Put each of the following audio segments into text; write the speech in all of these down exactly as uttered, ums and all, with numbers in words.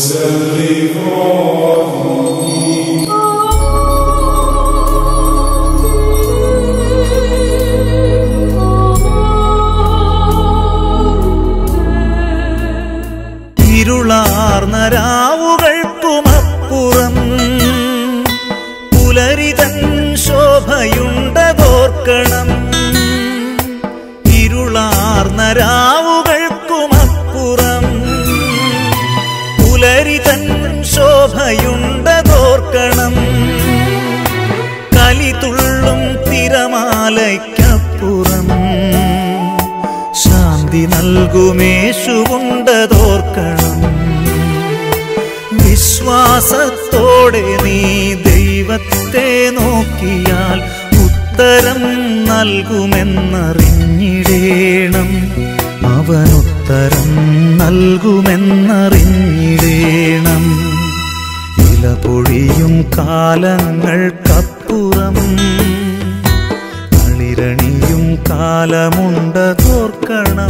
ഇരുളാർന്ന രാവുകൾക്കുമപ്പുറം പുലരിതൻ ശോഭയുണ്ടതോർക്കണം. ഇരുളാർന്ന രാവുകൾക്കുമപ്പുറം പുലരിതൻ ശോഭയുണ്ടതോർക്കണം. കലിതുള്ളും തിരമാലയ്ക്കപ്പുറം ശാന്തി നൽകുമേശുവുണ്ടതോർക്കണം. വിശ്വാസത്തോടെ നീ ദൈവത്തെ നോക്കിയാൽ ഉത്തരം നൽകുമെന്നറിഞ്ഞിടേണം. അവനുത്തരം നൽകുമെന്നറിഞ്ഞിടേണം. ഇല പൊഴിയും കാലങ്ങൾക്കപ്പുറം കളിരണിയും കാലമുണ്ടതോർക്കണം.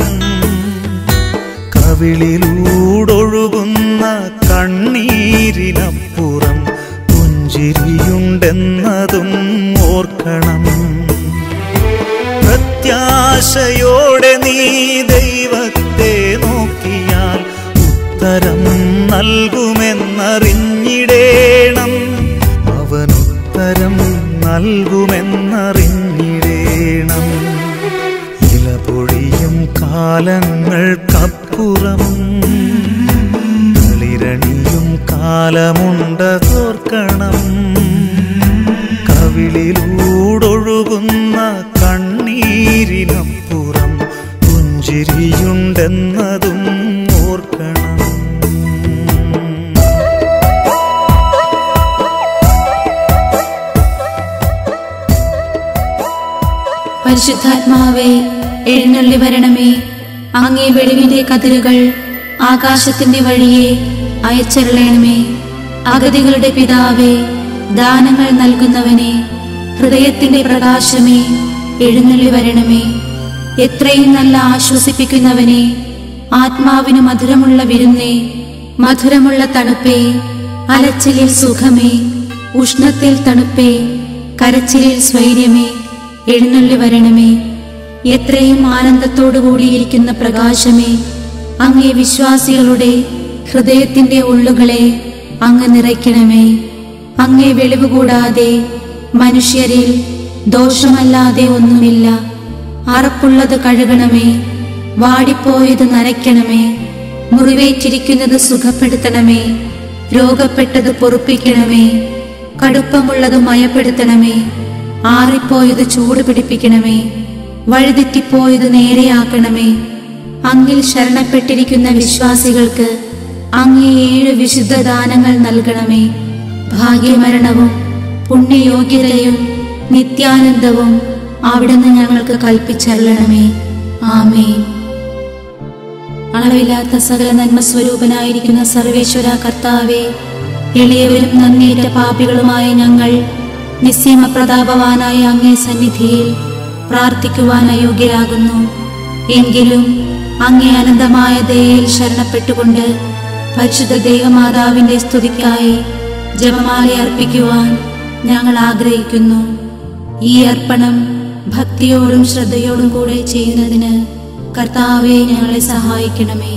കവിളിലൂടൊഴുകുന്ന കണ്ണീരിനപ്പുറം പുഞ്ചിരിയുണ്ടെന്നതും ഓർക്കണം. പ്രത്യാശയോടെ നീ ദൈവത്തെ നോക്കിയാൽ ഉത്തരം നൽകുമെന്നറിഞ്ഞിടേണം. അവനുത്തരം നൽകുമെന്നറിഞ്ഞിടേണം. ഇല പൊഴിയും കാലങ്ങൾക്കപ്പുറം കളിരണിയും കാലമുണ്ടതോർക്കണം. കവിളിലൂടൊഴുകുന്ന കണ്ണീരിനപ്പുറം പുഞ്ചിരിയുണ്ടെന്നതും ഓർക്കണം. പരിശുദ്ധാത്മാവേ, എഴുന്നള്ളി വരണമേ. അങ്ങേ വെളിവിന്റെ കതിരുകൾ ആകാശത്തിന്റെ വഴിയെ അയച്ചരുളണമേ. അഗതികളുടെ പിതാവേ, ദാനങ്ങൾ നൽകുന്നവനെ, ഹൃദയത്തിന്റെ പ്രകാശമേ, എഴുന്നള്ളി വരണമേ. എത്രയും നല്ല ആശ്വസിപ്പിക്കുന്നവനെ, ആത്മാവിന് മധുരമുള്ള വിരുന്നേ, മധുരമുള്ള തണുപ്പേ, അലച്ചിലിൽ സുഖമേ, ഉഷ്ണത്തിൽ തണുപ്പേ, കരച്ചിലിൽ സ്വൈര്യമേ, എഴുന്നള്ളി വരണമേ. എത്രയും ആനന്ദത്തോടു കൂടിയിരിക്കുന്ന പ്രകാശമേ, അങ്ങേ വിശ്വാസികളുടെ ഹൃദയത്തിന്റെ ഉള്ളുകളെ അങ്ങ് നിറയ്ക്കണമേ. അങ്ങേ വെളിവ് കൂടാതെ മനുഷ്യരിൽ ദോഷമല്ലാതെ ഒന്നുമില്ല. അറപ്പുള്ളത് കഴുകണമേ, വാടിപ്പോയത് നനയ്ക്കണമേ, മുറിവേറ്റിരിക്കുന്നത് സുഖപ്പെടുത്തണമേ, രോഗപ്പെട്ടത് പൊറുപ്പിക്കണമേ, കടുപ്പമുള്ളത് മയപ്പെടുത്തണമേ, ആറിപ്പോയത് ചൂട് പിടിപ്പിക്കണമേ, വഴിതെറ്റിപ്പോയത് നേരെയാക്കണമേ. അങ്ങിൽ ശരണപ്പെട്ടിരിക്കുന്ന വിശ്വാസികൾക്ക് അങ്ങേ ഏഴ് വിശുദ്ധ ദാനങ്ങൾ നൽകണമേ. ഭാഗ്യമരണവും പുണ്യയോഗ്യതയും നിത്യാനന്ദവും അവിടുന്ന് ഞങ്ങൾക്ക് കൽപ്പിച്ചരുളണമേ. ആമേൻ. അളവില്ലാത്ത സകല നന്മ സ്വരൂപനായിരിക്കുന്ന സർവേശ്വര കർത്താവേ, എളിയവരും നന്ദിയേറ്റ പാപികളുമായ ഞങ്ങൾ നിസ്സീമ പ്രതാപവാനായ അങ്ങേ സന്നിധിയിൽ പ്രാർത്ഥിക്കുവാൻ അയോഗ്യരാകുന്നു. എങ്കിലും അങ്ങേ അനന്തമായ ദയയിൽ ശരണപ്പെട്ടുകൊണ്ട് പരിശുദ്ധ ദൈവമാതാവിന്റെ സ്തുതിക്കായി ജപമാല അർപ്പിക്കുവാൻ ഞങ്ങൾ ആഗ്രഹിക്കുന്നു. ഈ അർപ്പണം ഭക്തിയോടും ശ്രദ്ധയോടും കൂടെ ചെയ്യുന്നതിന് കർത്താവേ, ഞങ്ങളെ സഹായിക്കണമേ.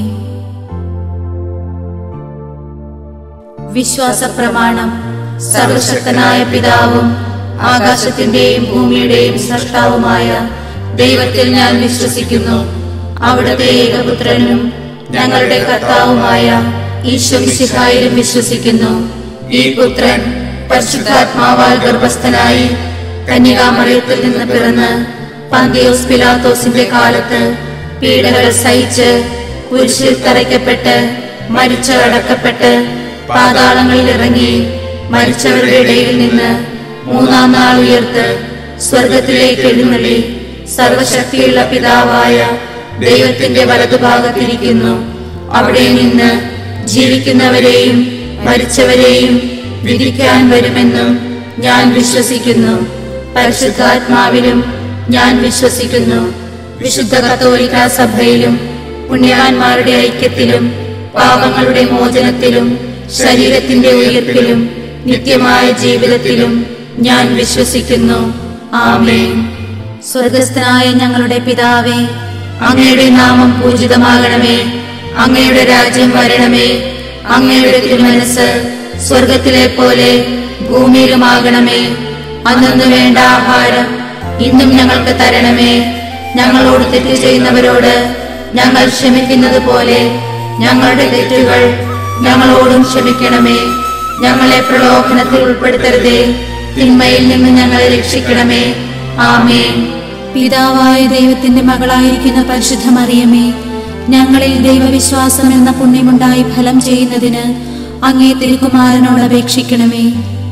വിശ്വാസ പ്രമാണം. സർവശക്തനായ പിതാവും ആകാശത്തിന്റെയും ഭൂമിയുടെയും സൃഷ്ടാവുമായ ദൈവത്തിൽ ഞാൻ വിശ്വസിക്കുന്നു. അവിടുത്തെ ഏകപുത്രനും ഞങ്ങളുടെ കർത്താവുമായ ഈശോമിശിഹായിലും വിശ്വസിക്കുന്നു. ഈ പുത്രൻ പരിശുദ്ധാത്മാവാൽ ഗർഭസ്ഥനായി കന്യകാമറിയത്തിൽ നിന്ന് പിറന്ന് പന്തിയോസ് പിലാത്തോസിന്റെ കാലത്ത് പീഡകൾ സഹിച്ച് കുരിശിൽ തറയ്ക്കപ്പെട്ട് മരിച്ചടക്കപ്പെട്ട് പാതാളങ്ങളിൽ ഇറങ്ങി മരിച്ചവരുടെ ഇടയിൽ നിന്ന് മൂന്നാം നാൾ ഉയർത്ത് സ്വർഗത്തിലേക്ക് എഴുന്നള്ളി സർവശക്തിയുള്ള പിതാവായ ദൈവത്തിന്റെ വലതുഭാഗത്തിരിക്കുന്നു. അവിടെ നിന്ന് ജീവിക്കുന്നവരെയും മരിച്ചവരെയും വിധിക്കാൻ വരുമെന്നും ഞാൻ വിശ്വസിക്കുന്നു. പരിശുദ്ധാത്മാവിലും ഞാൻ വിശ്വസിക്കുന്നു. വിശുദ്ധ കത്തോലിക്കാ സഭയിലും പുണ്യവാന്മാരുടെ ഐക്യത്തിലും പാപങ്ങളുടെ മോചനത്തിലും ശരീരത്തിന്റെ ഉയർപ്പിലും നിത്യമായ ജീവിതത്തിലും ഞാൻ വിശ്വസിക്കുന്നു. ആമേൻ. സ്വർഗസ്ഥനായ ഞങ്ങളുടെ പിതാവേ, അങ്ങയുടെ നാമം പൂജിതമാകണമേ. അങ്ങയുടെ രാജ്യം വരണമേ. അങ്ങയുടെ തിരുമനസ് സ്വർഗത്തിലെ പോലെ ഭൂമിയിലുമാകണമേ. അന്നു വേണ്ട ആഹാരം ഇന്നും ഞങ്ങൾക്ക് തരണമേ. ഞങ്ങളോട് തെറ്റ് ചെയ്യുന്നവരോട് ഞങ്ങൾ ക്ഷമിക്കുന്നത് പോലെ ഞങ്ങളുടെ തെറ്റുകൾ ഞങ്ങളോടും ക്ഷമിക്കണമേ. ഞങ്ങളെ പ്രലോഭനത്തിൽ ഉൾപ്പെടുത്തരുതേ, തിന്മയിൽ നിന്ന് ഞങ്ങളെ രക്ഷിക്കണമേ. ആമേൻ. പിതാവായ ദൈവത്തിന്റെ മകളായിരിക്കുന്ന പരിശുദ്ധ മറിയമേ, ഞങ്ങളിൽ ദൈവവിശ്വാസം എന്ന പുണ്യമുണ്ടായി ഫലം ചെയ്യുന്നതിന് അങ്ങേ തിരുക്കുമാരനോട് അപേക്ഷിക്കണമേ.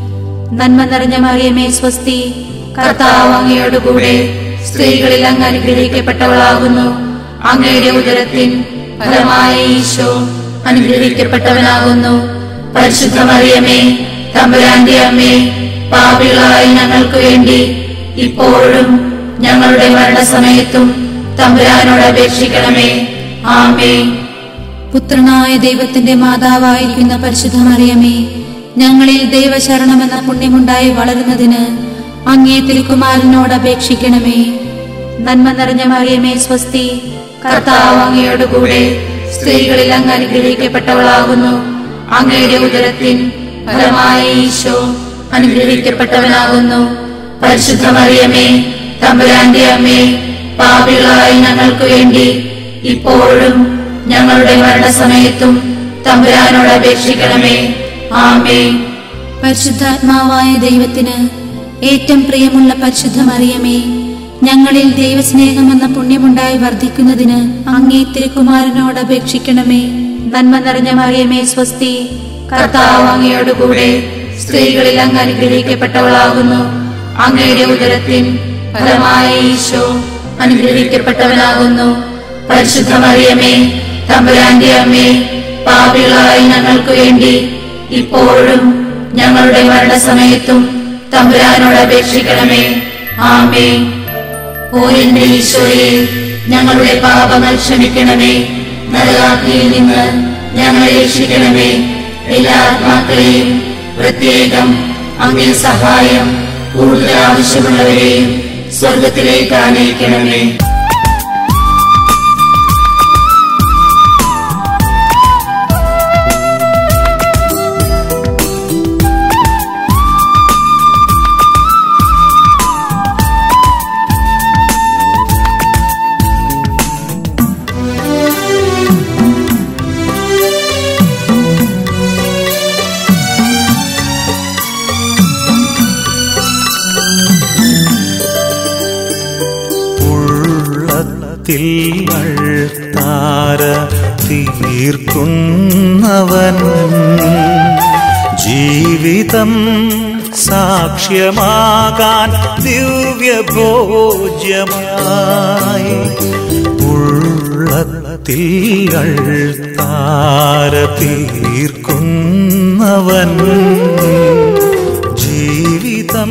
നന്മ നിറഞ്ഞ മറിയമേ സ്വസ്തി, കർത്താവ് അങ്ങയോടുകൂടെ സ്ത്രീകളിൽ അങ്ങ് അനുഗ്രഹിക്കപ്പെട്ടവളാകുന്നു. അങ്ങയുടെ ഉദരത്തിൻ ഫലമായ ഈശോ അനുഗ്രഹിക്കപ്പെട്ടവനാകുന്നു. പരിശുദ്ധ മറിയമേ, തമ്പുരാന്റെ അമ്മേ, പാപികളായ ഞങ്ങൾക്ക് വേണ്ടി ഇപ്പോഴും ഞങ്ങളുടെ മരണസമയത്തും തമ്പുരാനോട് അപേക്ഷിക്കണമേ. ആമേൻ. പുത്രനായ ദൈവത്തിന്റെ മാതാവായിരിക്കുന്ന പരിശുദ്ധ മറിയമേ, ഞങ്ങളിൽ ദൈവശരണമെന്ന പുണ്യമുണ്ടായി വളരുന്നതിന് അങ്ങേ തിരുക്കുമാരനോട് അപേക്ഷിക്കണമേ. നന്മ നിറഞ്ഞ മറിയമേ സ്വസ്തി, കർത്താവ് അങ്ങയോടുകൂടെ സ്ത്രീകളിൽ അങ്ങ് അനുഗ്രഹിക്കപ്പെട്ടവളാകുന്നു. അങ്ങയുടെ ഉദരത്തിൻ ഫലമായ ഈശോ അനുഗ്രഹിക്കപ്പെട്ടവനാകുന്നു. പരിശുദ്ധ മറിയമേ, തമ്പുരാന്റെ അമ്മേ, പാപികളായ ഞങ്ങൾക്ക് വേണ്ടി ഇപ്പോഴും ഞങ്ങളുടെ മരണസമയത്തും തമ്പുരാനോട് അപേക്ഷിക്കണമേ. ആമേൻ. പരിശുദ്ധാത്മാവായ ദൈവത്തിന് ഏറ്റവും പ്രിയമുള്ള പരിശുദ്ധ മറിയമേ, ഞങ്ങളിൽ ദൈവസ്നേഹമെന്ന പുണ്യമുണ്ടായി വർദ്ധിക്കുന്നതിന് അങ്ങേ തിരുക്കുമാരനോട് അപേക്ഷിക്കണമേ. നന്മ നിറഞ്ഞ മറിയമേ സ്വസ്തി, കർത്താവ് അങ്ങയോടുകൂടെ സ്ത്രീകളിൽ അങ്ങ് അനുഗ്രഹിക്കപ്പെട്ടവളാകുന്നു. അങ്ങയുടെ ഉദരത്തിൻ ഫലമായ ഈശോ അനുഗ്രഹിക്കപ്പെട്ടവനാകുന്നു. പരിശുദ്ധ മറിയമേ, തമ്പുരാന്റെ അമ്മേ, പാപികളായ ഞങ്ങൾക്ക് വേണ്ടി ഇപ്പോഴും ഞങ്ങളുടെ മരണസമയത്തും തമ്പുരാനോട് അപേക്ഷിക്കണമേ. ആമേൻ. ഓ എന്റെ ഈശോയെ, ഞങ്ങളുടെ പാപങ്ങൾ ക്ഷമിക്കണമേ. നരകാഗ്നിയിൽ നിന്ന് ഞങ്ങളെ രക്ഷിക്കണമേ. എല്ലാ ആത്മാക്കളെയും പ്രത്യേകം അങ്ങേ സഹായം കൂടുതൽ ആവശ്യമുള്ളവരെയും സ്വർഗത്തിലേക്ക് ആനയിക്കണമേ. താര തീർക്കുന്നവൻ ജീവിതം സാക്ഷ്യമാകാൻ ദിവ്യഭോജ്യമായി ഉള്ളത്തിൽ താര തീർക്കുന്നവൻ ജീവിതം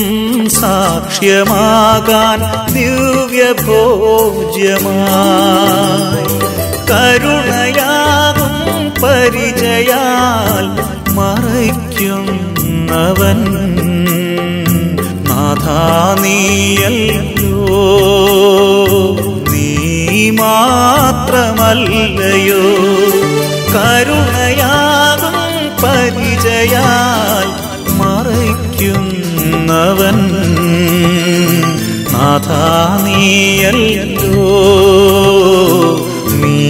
സാക്ഷ്യമാകാൻ ദിവ്യഭോജ്യമായി കരുണയാകും പരിചയാൽ മറയ്ക്കുന്നവൻ നാഥാ നീയല്ലോ, നീ മാത്രമല്ലയോ കരുണയാകും പരിചയാൽ മറയ്ക്കുന്നവൻ നാഥാ നീയല്ലോ, നീ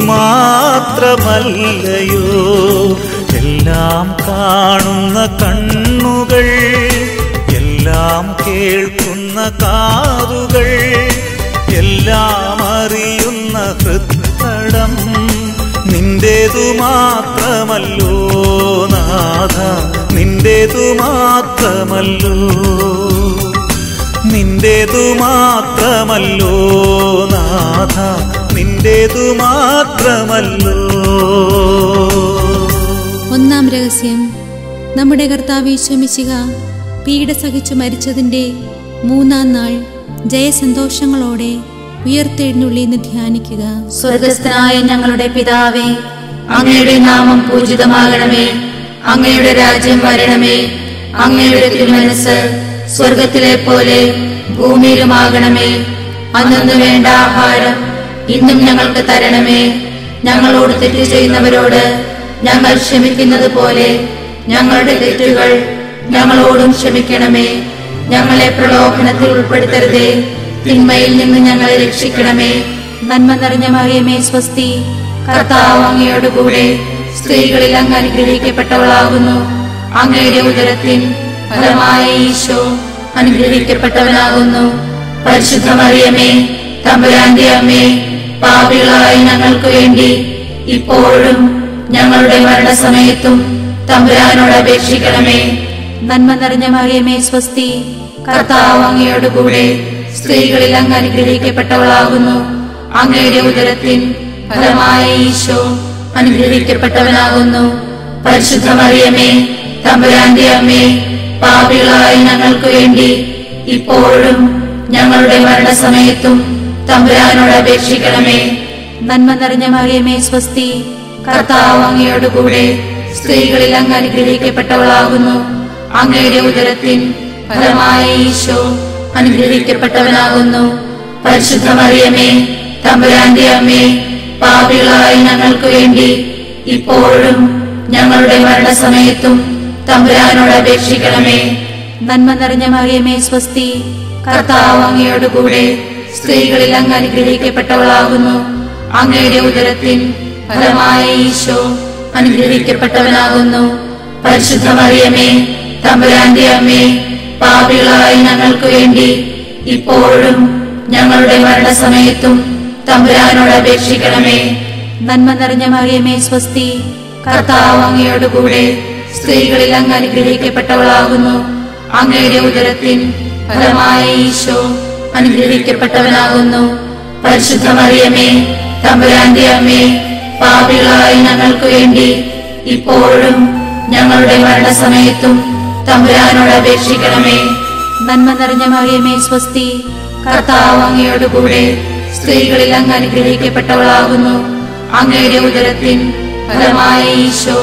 മാത്രമല്ലയോ എല്ലാം കാണുന്ന കണ്ണുകൾ, എല്ലാം കേൾക്കുന്ന കാതുകൾ, എല്ലാം അറിയുന്ന ഹൃദയം നിന്റേതു മാത്രമല്ലോ നാഥ, നിന്റേതു മാത്രമല്ലോ, നിന്റേതു മാത്രമല്ലോ നാഥ, നിന്റേതു മാത്രമല്ലോ. ഒന്നാം രഹസ്യം, നമ്മുടെ കർത്താവ് യേശു മിശിഹ പീഡ സഹിച്ചു മരിച്ചതിന്റെ മൂന്നാം നാൾ ജയസന്തോഷങ്ങളോടെ ഉയർത്തെഴുന്നള്ളി എന്ന് ധ്യാനിക്കുക. സ്വർഗസ്ഥനായ ഞങ്ങളുടെ പിതാവേ, അങ്ങയുടെ നാമം പൂജിതമാകണമേ. അങ്ങയുടെ രാജ്യം വരണമേ. അങ്ങയുടെ തിരുമനസ് സ്വർഗത്തിലെ പോലെ ഭൂമിയിലുമാകണമേ. അന്നു വേണ്ട ആഹാരം ഇന്നും ഞങ്ങൾക്ക് തരണമേ. ഞങ്ങളോട് തെറ്റ് ചെയ്യുന്നവരോട് ഞങ്ങൾ ക്ഷമിക്കുന്നത് പോലെ ഞങ്ങളുടെ തെറ്റുകൾ ഞങ്ങളോടും ക്ഷമിക്കണമേ. ഞങ്ങളെ പ്രലോഭനത്തിൽ ഉൾപ്പെടുത്തരുതേ, തിന്മയിൽ നിന്ന് ഞങ്ങളെ രക്ഷിക്കണമേ. നന്മ നിറഞ്ഞ മറിയമേ സ്വസ്തി, കർത്താവ് അങ്ങയോട് കൂടെ സ്ത്രീകളിൽ അങ്ങ് അനുഗ്രഹിക്കപ്പെട്ടവളാകുന്നു. അങ്ങയുടെ ഉദരത്തിൻ ഫലമായ ഈശോ അനുഗ്രഹിക്കപ്പെട്ടവനാകുന്നു. പരിശുദ്ധ മറിയമേ, തമ്പുരാന്റെ അമ്മേ, പാപികളായ ഞങ്ങൾക്ക് വേണ്ടി ഇപ്പോഴും ഞങ്ങളുടെ മരണസമയത്തും തമ്പുരാനോട് അപേക്ഷിക്കണമേ. നന്മ നിറഞ്ഞ മറിയമേ സ്വസ്തി, കർത്താവ് അങ്ങയോട് കൂടെ സ്ത്രീകളിൽ അങ്ങ് അനുഗ്രഹിക്കപ്പെട്ടവളാകുന്നു. അങ്ങയുടെ ഉദരത്തിൻ ഫലമായ ഈശോ അനുഗ്രഹിക്കപ്പെട്ടവനാകുന്നു. പരിശുദ്ധ മറിയമേ, തമ്പുരാന്റെ അമ്മേ, പാപികളായ ഞങ്ങൾക്ക് വേണ്ടി ഇപ്പോഴും ഞങ്ങളുടെ മരണസമയത്തും തമ്പുരാനോട് അപേക്ഷിക്കണമേ. നന്മ നിറഞ്ഞ മറിയമേ സ്വസ്തി, കർത്താവ് അങ്ങയോട് കൂടെ സ്ത്രീകളിൽ അങ്ങ് അനുഗ്രഹിക്കപ്പെട്ടവളാകുന്നു. അങ്ങയുടെ ഉദരത്തിൻ ഫലമായ ഈശോ അനുഗ്രഹിക്കപ്പെട്ടവനാകുന്നു. പരിശുദ്ധ മറിയമേ, തമ്പുരാന്റെ അമ്മേ, പാപികളായ ഞങ്ങൾക്ക് വേണ്ടി ഇപ്പോഴും ഞങ്ങളുടെ മരണസമയത്തും തമ്പുരാനോട് അപേക്ഷിക്കണമേ. നന്മ നിറഞ്ഞ മറിയമേ സ്വസ്തി, കർത്താവ് അങ്ങയോട് കൂടെ സ്ത്രീകളിൽ അങ്ങ് അനുഗ്രഹിക്കപ്പെട്ടവളാകുന്നു. അങ്ങയുടെ ഉദരത്തിൻ ഫലമായ ഈശോ അനുഗ്രഹിക്കപ്പെട്ടവനാകുന്നു. പരിശുദ്ധ മറിയമേ, തമ്പുരാന്റെ അമ്മേ, പാപികളായ ഞങ്ങൾക്ക് വേണ്ടി ഇപ്പോഴും ഞങ്ങളുടെ മരണസമയത്തും തമ്പുരാനോട് അപേക്ഷിക്കണമേ. നന്മ നിറഞ്ഞ മറിയമേ സ്വസ്തി, കർത്താവ് അങ്ങയോട് കൂടെ സ്ത്രീകളിൽ അങ്ങ് അനുഗ്രഹിക്കപ്പെട്ടവളാകുന്നു. അങ്ങയുടെ ഉദരത്തിൻ ഫലമായ ഈശോ അനുഗ്രഹിക്കപ്പെട്ടവനാകുന്നു. പരിശുദ്ധ മറിയമേ, തമ്പുരാന്റെ അമ്മേ, പാപികളായ ഞങ്ങൾക്ക് വേണ്ടി ഇപ്പോഴും ഞങ്ങളുടെ മരണസമയത്തും തമ്പുരാനോട് അപേക്ഷിക്കണമേ. നന്മ നിറഞ്ഞ മറിയമേ സ്വസ്തി, കർത്താവ് അങ്ങയോട് കൂടെ സ്ത്രീകളിൽ അങ്ങ് അനുഗ്രഹിക്കപ്പെട്ടവളാകുന്നു. അങ്ങയുടെ ഉദരത്തിൻ ഫലമായ ഈശോ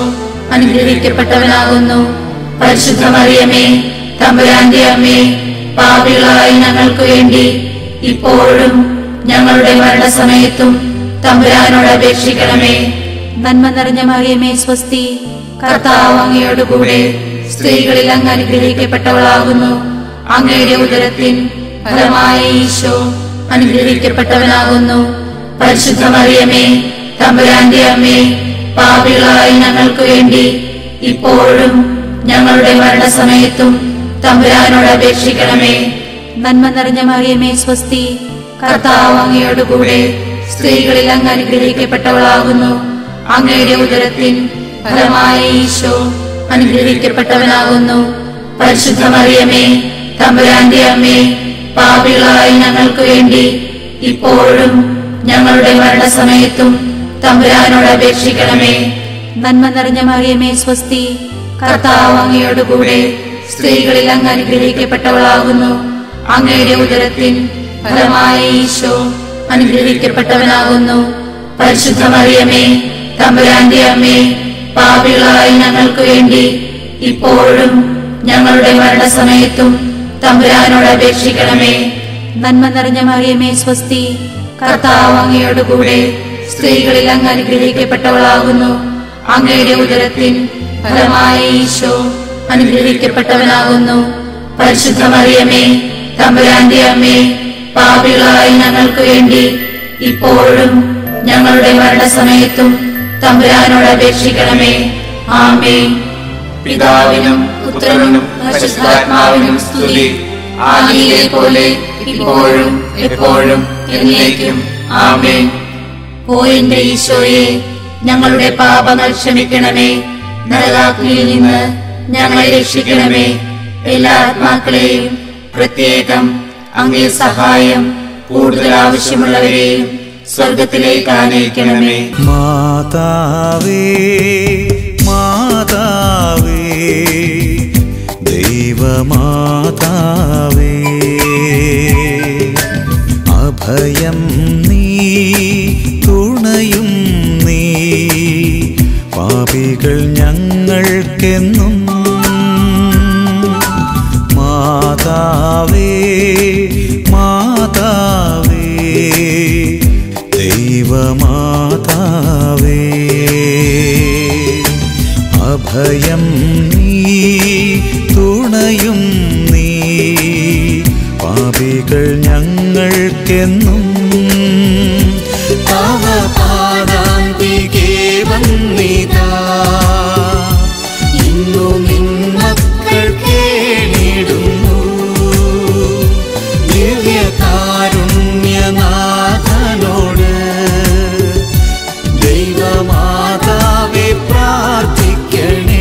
അനുഗ്രഹിക്കപ്പെട്ടവനാകുന്നു. പരിശുദ്ധ മറിയമേ, തമ്പുരാന്റെ അമ്മേ, പാപികളായ ഞങ്ങൾക്ക് വേണ്ടി ഇപ്പോഴും ഞങ്ങളുടെ മരണസമയത്തും തമ്പുരാനോട് അപേക്ഷിക്കണമേ. നന്മ നിറഞ്ഞ മറിയമേ സ്വസ്തി, കർത്താവ് അങ്ങയോട് കൂടെ സ്ത്രീകളിൽ അങ്ങ് അനുഗ്രഹിക്കപ്പെട്ടവളാകുന്നു. അങ്ങയുടെ ഉദരത്തിൻ ഫലമായ ഈശോ അനുഗ്രഹിക്കപ്പെട്ടവനാകുന്നു. പരിശുദ്ധ മറിയമേ, തമ്പുരാന്റെ അമ്മേ, പാപികളായ ഞങ്ങൾക്ക് വേണ്ടി ഇപ്പോഴും ഞങ്ങളുടെ മരണസമയത്തും തമ്പുരാനോട് അപേക്ഷിക്കണമേ. നന്മ നിറഞ്ഞ മറിയമേ സ്വസ്തി, കർത്താവ് അങ്ങയോട് കൂടെ സ്ത്രീകളിൽ അങ്ങ് അനുഗ്രഹിക്കപ്പെട്ടവളാകുന്നു. അങ്ങയുടെ ഉദരത്തിൻ ഫലമായ ഈശോ അനുഗ്രഹിക്കപ്പെട്ടവനാകുന്നു. പരിശുദ്ധ മറിയമേ, തമ്പുരാന്റെ അമ്മേ, പാപികളായ ഞങ്ങൾക്ക് വേണ്ടി ഇപ്പോഴും ഞങ്ങളുടെ മരണസമയത്തും തമ്പുരാനോട് അപേക്ഷിക്കണമേ. നന്മ നിറഞ്ഞ മറിയമേ സ്വസ്തി, കർത്താവ് അങ്ങയോട് കൂടെ സ്ത്രീകളിൽ അങ്ങ് അനുഗ്രഹിക്കപ്പെട്ടവളാകുന്നു. അങ്ങയുടെ ഉദരത്തിൻ ഫലമായ ഈശോ അനുഗ്രഹിക്കപ്പെട്ടവനാകുന്നു. പരിശുദ്ധ മറിയമേ, തമ്പുരാന്റെ അമ്മേ, പാപികളായ ഞങ്ങൾക്ക് വേണ്ടി ഇപ്പോഴും ഞങ്ങളുടെ മരണസമയത്തും തമ്പുരാനോട് അപേക്ഷിക്കണമേ. നന്മ നിറഞ്ഞ മറിയമേ സ്വസ്തി, കർത്താവ് അങ്ങയോട് കൂടെ സ്ത്രീകളിൽ അങ്ങ് അനുഗ്രഹിക്കപ്പെട്ടവളാകുന്നു. അങ്ങയുടെ ഉദരത്തിൻ ഫലമായ ഈശോ അനുഗ്രഹിക്കപ്പെട്ടവനാകുന്നു. പരിശുദ്ധ മറിയമേ, തമ്പുരാന്റെ അമ്മേ, പാപികളായ ഞങ്ങൾക്ക് വേണ്ടി ഇപ്പോഴും ഞങ്ങളുടെ മരണസമയത്തും തമ്പുരാനോട് അപേക്ഷിക്കണമേ. ആമേൻ. പിതാവിനും പുത്രനും പരിശുദ്ധാത്മാവിനും സ്തുതി, ആദിയിലെ പോലെ ഇപ്പോഴും എപ്പോഴും എന്നേക്കും. ആമേൻ. ഓ എന്റെ ഈശോയെ, ഞങ്ങളുടെ പാപങ്ങൾ ക്ഷമിക്കണമേ. നരകാഗ്നിയിൽ നിന്ന് ഞങ്ങളെ രക്ഷിക്കണമേ. എല്ലാ ആത്മാക്കളെയും പ്രത്യേകം അങ്ങേ സഹായം കൂടുതൽ ആവശ്യമുള്ളവരെയും സ്വർഗത്തിലേക്ക് ആനയിക്കണമേ. മാതാവേ മാതാവേ ദൈവമാതാവേ, അഭയം നീ തുണയും നീ പാപികൾ ഞങ്ങൾക്കെന്നും മാതാവേ മാതാവേ ദൈവമാതാവേ അഭയം നീ തുണയും നീ പാപികൾ ഞങ്ങൾക്കെന്നും തവ പാദാന്തികേ വന്നിതാ ഇന്നു നിൻ മക്കൾ കേണിടുന്നു ദിവ്യകാരുണ്യനാഥനോട് ദൈവമാതാവേ പ്രാർത്ഥിക്കണേ.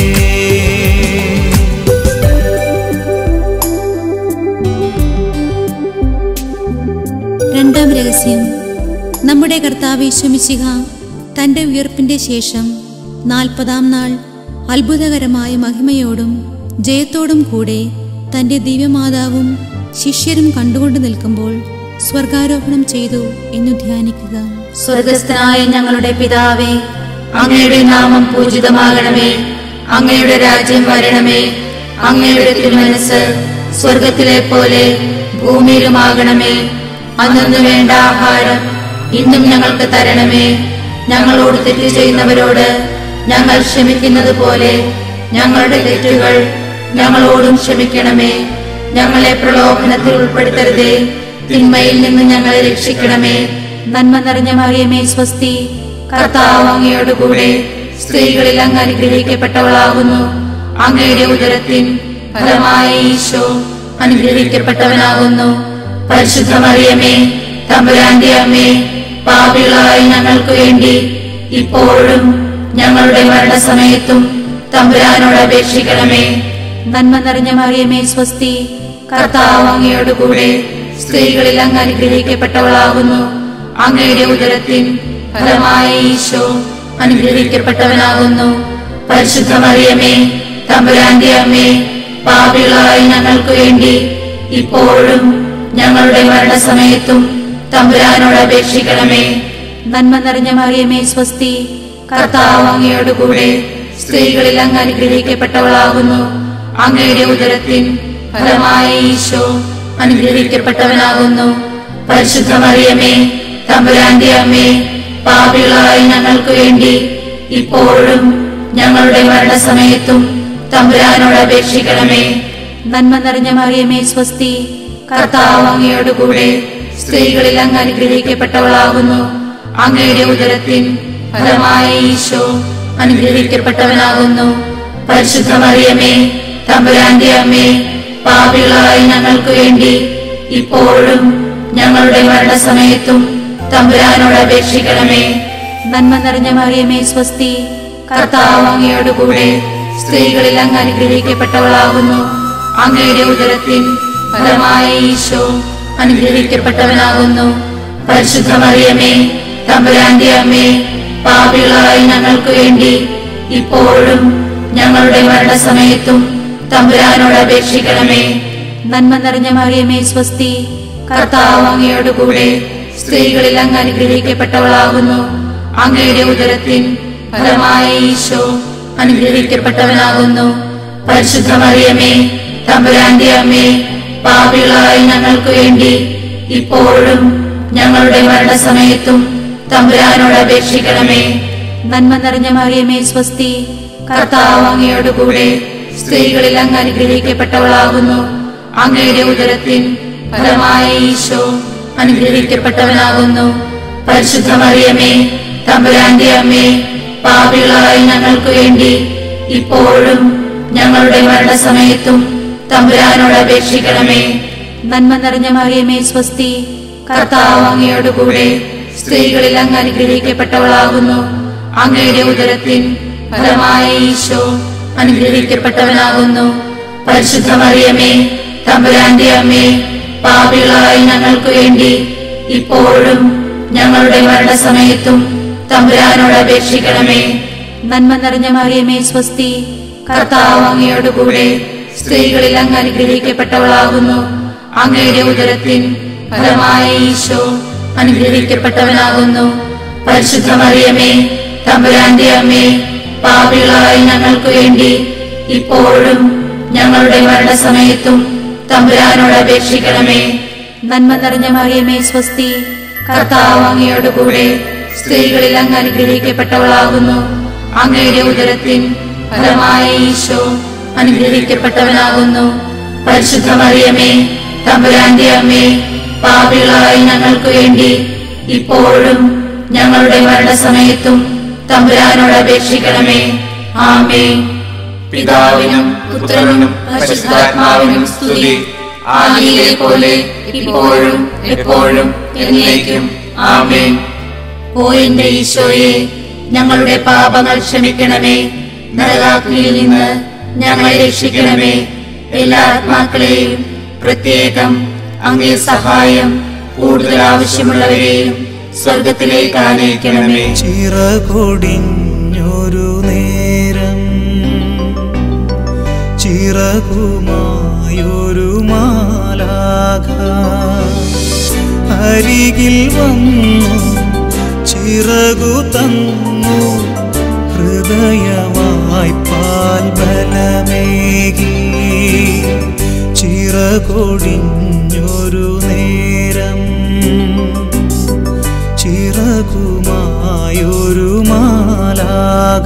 രണ്ടാം രഹസ്യം. നമ്മുടെ കർത്താവ് യേശു മിശിഹ തൻ്റെ ഉയർപ്പിൻ്റെ ശേഷം നാൽപ്പതാം നാൾ അത്ഭുതകരമായ മഹിമയോടും ജയത്തോടും കൂടെ തൻ്റെ ദിവ്യമാതാവും ശിഷ്യരും കണ്ടുകൊണ്ട് നിൽക്കുമ്പോൾ സ്വർഗാരോഹണം ചെയ്തു എന്നു ധ്യാനിക്കുക. സ്വർഗസ്ഥനായ ഞങ്ങളുടെ പിതാവേ, അങ്ങയുടെ നാമം പൂജിതമാകണമേ. അങ്ങയുടെ രാജ്യം വരണമേ. അങ്ങയുടെ തിരുമനസ്സ് സ്വർഗത്തിലെ പോലെ ഭൂമിയിലുമാകണമേ. അന്നു വേണ്ട ആഹാരം ഇന്നും ഞങ്ങൾക്ക് തരണമേ. ഞങ്ങളോട് തെറ്റ് ചെയ്യുന്നവരോട് ഞങ്ങൾ ക്ഷമിക്കുന്നത് പോലെ ഞങ്ങളുടെ തെറ്റുകൾ ഞങ്ങളോടും ക്ഷമിക്കണമേ. ഞങ്ങളെ പ്രലോഭനത്തിൽ ഉൾപ്പെടുത്തരുതേ, തിന്മയിൽ നിന്ന് ഞങ്ങളെ രക്ഷിക്കണമേ. നന്മ നിറഞ്ഞ മറിയമേ സ്വസ്തി, കർത്താവ് അങ്ങയോടുകൂടെ സ്ത്രീകളിൽ അങ്ങ് അനുഗ്രഹിക്കപ്പെട്ടവളാകുന്നു. അങ്ങയുടെ ഉദരത്തിൻ ഫലമായ ഈശോ അനുഗ്രഹിക്കപ്പെട്ടവനാകുന്നു. പരിശുദ്ധ മറിയമേ, തമ്പുരാന്റെ അമ്മേ, പാപികളായ ഞങ്ങൾക്ക് വേണ്ടി ഇപ്പോഴും ഞങ്ങളുടെ മരണസമയത്തും തമ്പുരാനോട് അപേക്ഷിക്കണമേ. നന്മ നിറഞ്ഞ മറിയമേ സ്വസ്തി, കർത്താവ് അങ്ങയോടുകൂടെ സ്ത്രീകളിൽ അങ്ങ് അനുഗ്രഹിക്കപ്പെട്ടവളാകുന്നു. അങ്ങയുടെ ഉദരത്തിൻ ഫലമായ ഈശോ അനുഗ്രഹിക്കപ്പെട്ടവനാകുന്നു. പരിശുദ്ധ മറിയമേ, തമ്പുരാന്റെ അമ്മേ, പാപികളായ ഞങ്ങൾക്ക് വേണ്ടി ഇപ്പോഴും ഞങ്ങളുടെ മരണസമയത്തും തമ്പുരാനോട് അപേക്ഷിക്കണമേ. നന്മ നിറഞ്ഞ മറിയമേ സ്വസ്തി, കർത്താവ് അങ്ങയോടുകൂടെ സ്ത്രീകളിൽ അങ്ങ് അനുഗ്രഹിക്കപ്പെട്ടവളാകുന്നു. അങ്ങയുടെ ഉദരത്തിൻ ഫലമായ ഈശോ അനുഗ്രഹിക്കപ്പെട്ടവനാകുന്നു. പരിശുദ്ധ മറിയമേ, തമ്പുരാന്റെ അമ്മേ, പാപികളായ ഞങ്ങൾക്ക് വേണ്ടി ഇപ്പോഴും ഞങ്ങളുടെ മരണസമയത്തും തമ്പുരാനോട് അപേക്ഷിക്കണമേ. നന്മ നിറഞ്ഞ മറിയമേ സ്വസ്തി, കർത്താവ് അങ്ങയോടുകൂടെ സ്ത്രീകളിൽ അങ്ങ് അനുഗ്രഹിക്കപ്പെട്ടവളാകുന്നു. അങ്ങയുടെ ഉദരത്തിൻ ഫലമായ ഈശോ അനുഗ്രഹിക്കപ്പെട്ടവനാകുന്നു. പരിശുദ്ധ മറിയമേ, തമ്പുരാന്റെ അമ്മേ, പാപികളായ ഞങ്ങൾക്ക് വേണ്ടി ഇപ്പോഴും ഞങ്ങളുടെ മരണസമയത്തും തമ്പുരാനോട് അപേക്ഷിക്കണമേ. നന്മ നിറഞ്ഞ മറിയമേ സ്വസ്തി, കർത്താവ് അങ്ങയോടുകൂടെ സ്ത്രീകളിൽ അങ്ങ് അനുഗ്രഹിക്കപ്പെട്ടവളാകുന്നു. അങ്ങയുടെ ഉദരത്തിൻ ഫലമായ ഈശോ അനുഗ്രഹിക്കപ്പെട്ടവനാകുന്നു. പരിശുദ്ധ മറിയമേ, തമ്പുരാന്റെ അമ്മേ, പാപികളായ ഞങ്ങൾക്ക് വേണ്ടി ഇപ്പോഴും ഞങ്ങളുടെ മരണസമയത്തും തമ്പുരാനോട് അപേക്ഷിക്കണമേ. നന്മ നിറഞ്ഞ മറിയമേ സ്വസ്തി, കർത്താവ് അങ്ങയോടുകൂടെ സ്ത്രീകളിൽ അങ്ങ് അനുഗ്രഹിക്കപ്പെട്ടവളാകുന്നു. അങ്ങയുടെ ഉദരത്തിൻ ഫലമായ ഈശോ അനുഗ്രഹിക്കപ്പെട്ടവനാകുന്നു. പരിശുദ്ധ മറിയമേ, തമ്പുരാന്റെ അമ്മേ, പാപികളായ ഞങ്ങൾക്ക് വേണ്ടി ഇപ്പോഴും ഞങ്ങളുടെ മരണസമയത്തും തമ്പുരാനോട് അപേക്ഷിക്കണമേ. നന്മ നിറഞ്ഞ മറിയമേ സ്വസ്തി, കർത്താവ് അങ്ങയോടുകൂടെ സ്ത്രീകളിൽ അങ്ങ് അനുഗ്രഹിക്കപ്പെട്ടവളാകുന്നു. അങ്ങയുടെ ഉദരത്തിൻ ഫലമായ ഈശോ അനുഗ്രഹിക്കപ്പെട്ടവനാകുന്നു. പരിശുദ്ധ മറിയമേ, തമ്പുരാന്റെ അമ്മേ, പാപികളായ ഞങ്ങൾക്ക് വേണ്ടി ഇപ്പോഴും ഞങ്ങളുടെ മരണസമയത്തും തമ്പുരാനോട് അപേക്ഷിക്കണമേ. നന്മ നിറഞ്ഞ മറിയമേ സ്വസ്തി, കർത്താവ് അങ്ങയോടുകൂടെ സ്ത്രീകളിൽ അങ്ങ് അനുഗ്രഹിക്കപ്പെട്ടവളാകുന്നു. അങ്ങയുടെ ഉദരത്തിൻ ഫലമായ ഈശോ അനുഗ്രഹിക്കപ്പെട്ടവനാകുന്നു. പരിശുദ്ധ മറിയമേ, തമ്പുരാന്റെ അമ്മേ, പാപികളായ ഞങ്ങൾക്ക് വേണ്ടി ഇപ്പോഴും ഞങ്ങളുടെ മരണസമയത്തും തമ്പുരാനോട് അപേക്ഷിക്കണമേ. നന്മ നിറഞ്ഞ മറിയമേ സ്വസ്തി, കർത്താവ് അങ്ങയോടുകൂടെ സ്ത്രീകളിൽ അങ്ങ് അനുഗ്രഹിക്കപ്പെട്ടവളാകുന്നു. അങ്ങയുടെ ഉദരത്തിൻ ഫലമായ ഈശോ അനുഗ്രഹിക്കപ്പെട്ടവനാകുന്നു. പരിശുദ്ധ മറിയമേ, തമ്പുരാന്റെ അമ്മേ, പാപികളായ ഞങ്ങൾക്ക് വേണ്ടി ഇപ്പോഴും ഞങ്ങളുടെ മരണസമയത്തും തമ്പുരാനോട് അപേക്ഷിക്കണമേ. നന്മ നിറഞ്ഞ മറിയമേ സ്വസ്തി, കർത്താവ് അങ്ങയോടുകൂടെ സ്ത്രീകളിൽ അങ്ങ് അനുഗ്രഹിക്കപ്പെട്ടവളാകുന്നു. അങ്ങയുടെ ഉദരത്തിൻ ഫലമായ ഈശോ അനുഗ്രഹിക്കപ്പെട്ടവനാകുന്നു. പരിശുദ്ധ മറിയമേ, തമ്പുരാന്റെ അമ്മേ, പാപികളായ ഞങ്ങൾക്ക് വേണ്ടി ഇപ്പോഴും ഞങ്ങളുടെ മരണസമയത്തും തമ്പുരാനോട് അപേക്ഷിക്കണമേ. ആമേൻ. പിതാവിനും പുത്രനും പരിശുദ്ധാത്മാവിനും സ്തുതി, ആദിയിലെ പോലെ ഇപ്പോഴും എപ്പോഴും എന്നേക്കും. ആമേൻ. ഓ എന്റെ ഈശോയെ, ഞങ്ങളുടെ പാപങ്ങൾ ക്ഷമിക്കണമേ. നരകാഗ്നിയിൽ നിന്ന് ഞങ്ങളെ രക്ഷിക്കണമേ. എല്ലാ ആത്മാക്കളെയും, പ്രത്യേകം അങ്ങേ സഹായം കൂടുതൽ ആവശ്യമുള്ളവരെയും സ്വർഗത്തിലേക്ക് ആനയിക്കണമേ. ചിറകൊടിഞ്ഞൊരു നേരം ചിറകുമായൊരു മാലാഖ അരികിൽ വന്നു ചിറകു തന്നു, ഹൃദയമായി പാൽ ബലമേകി. ചിറകൊടിഞ്ഞൊരു നേരം ചിറകുമായൊരു മാലാഖ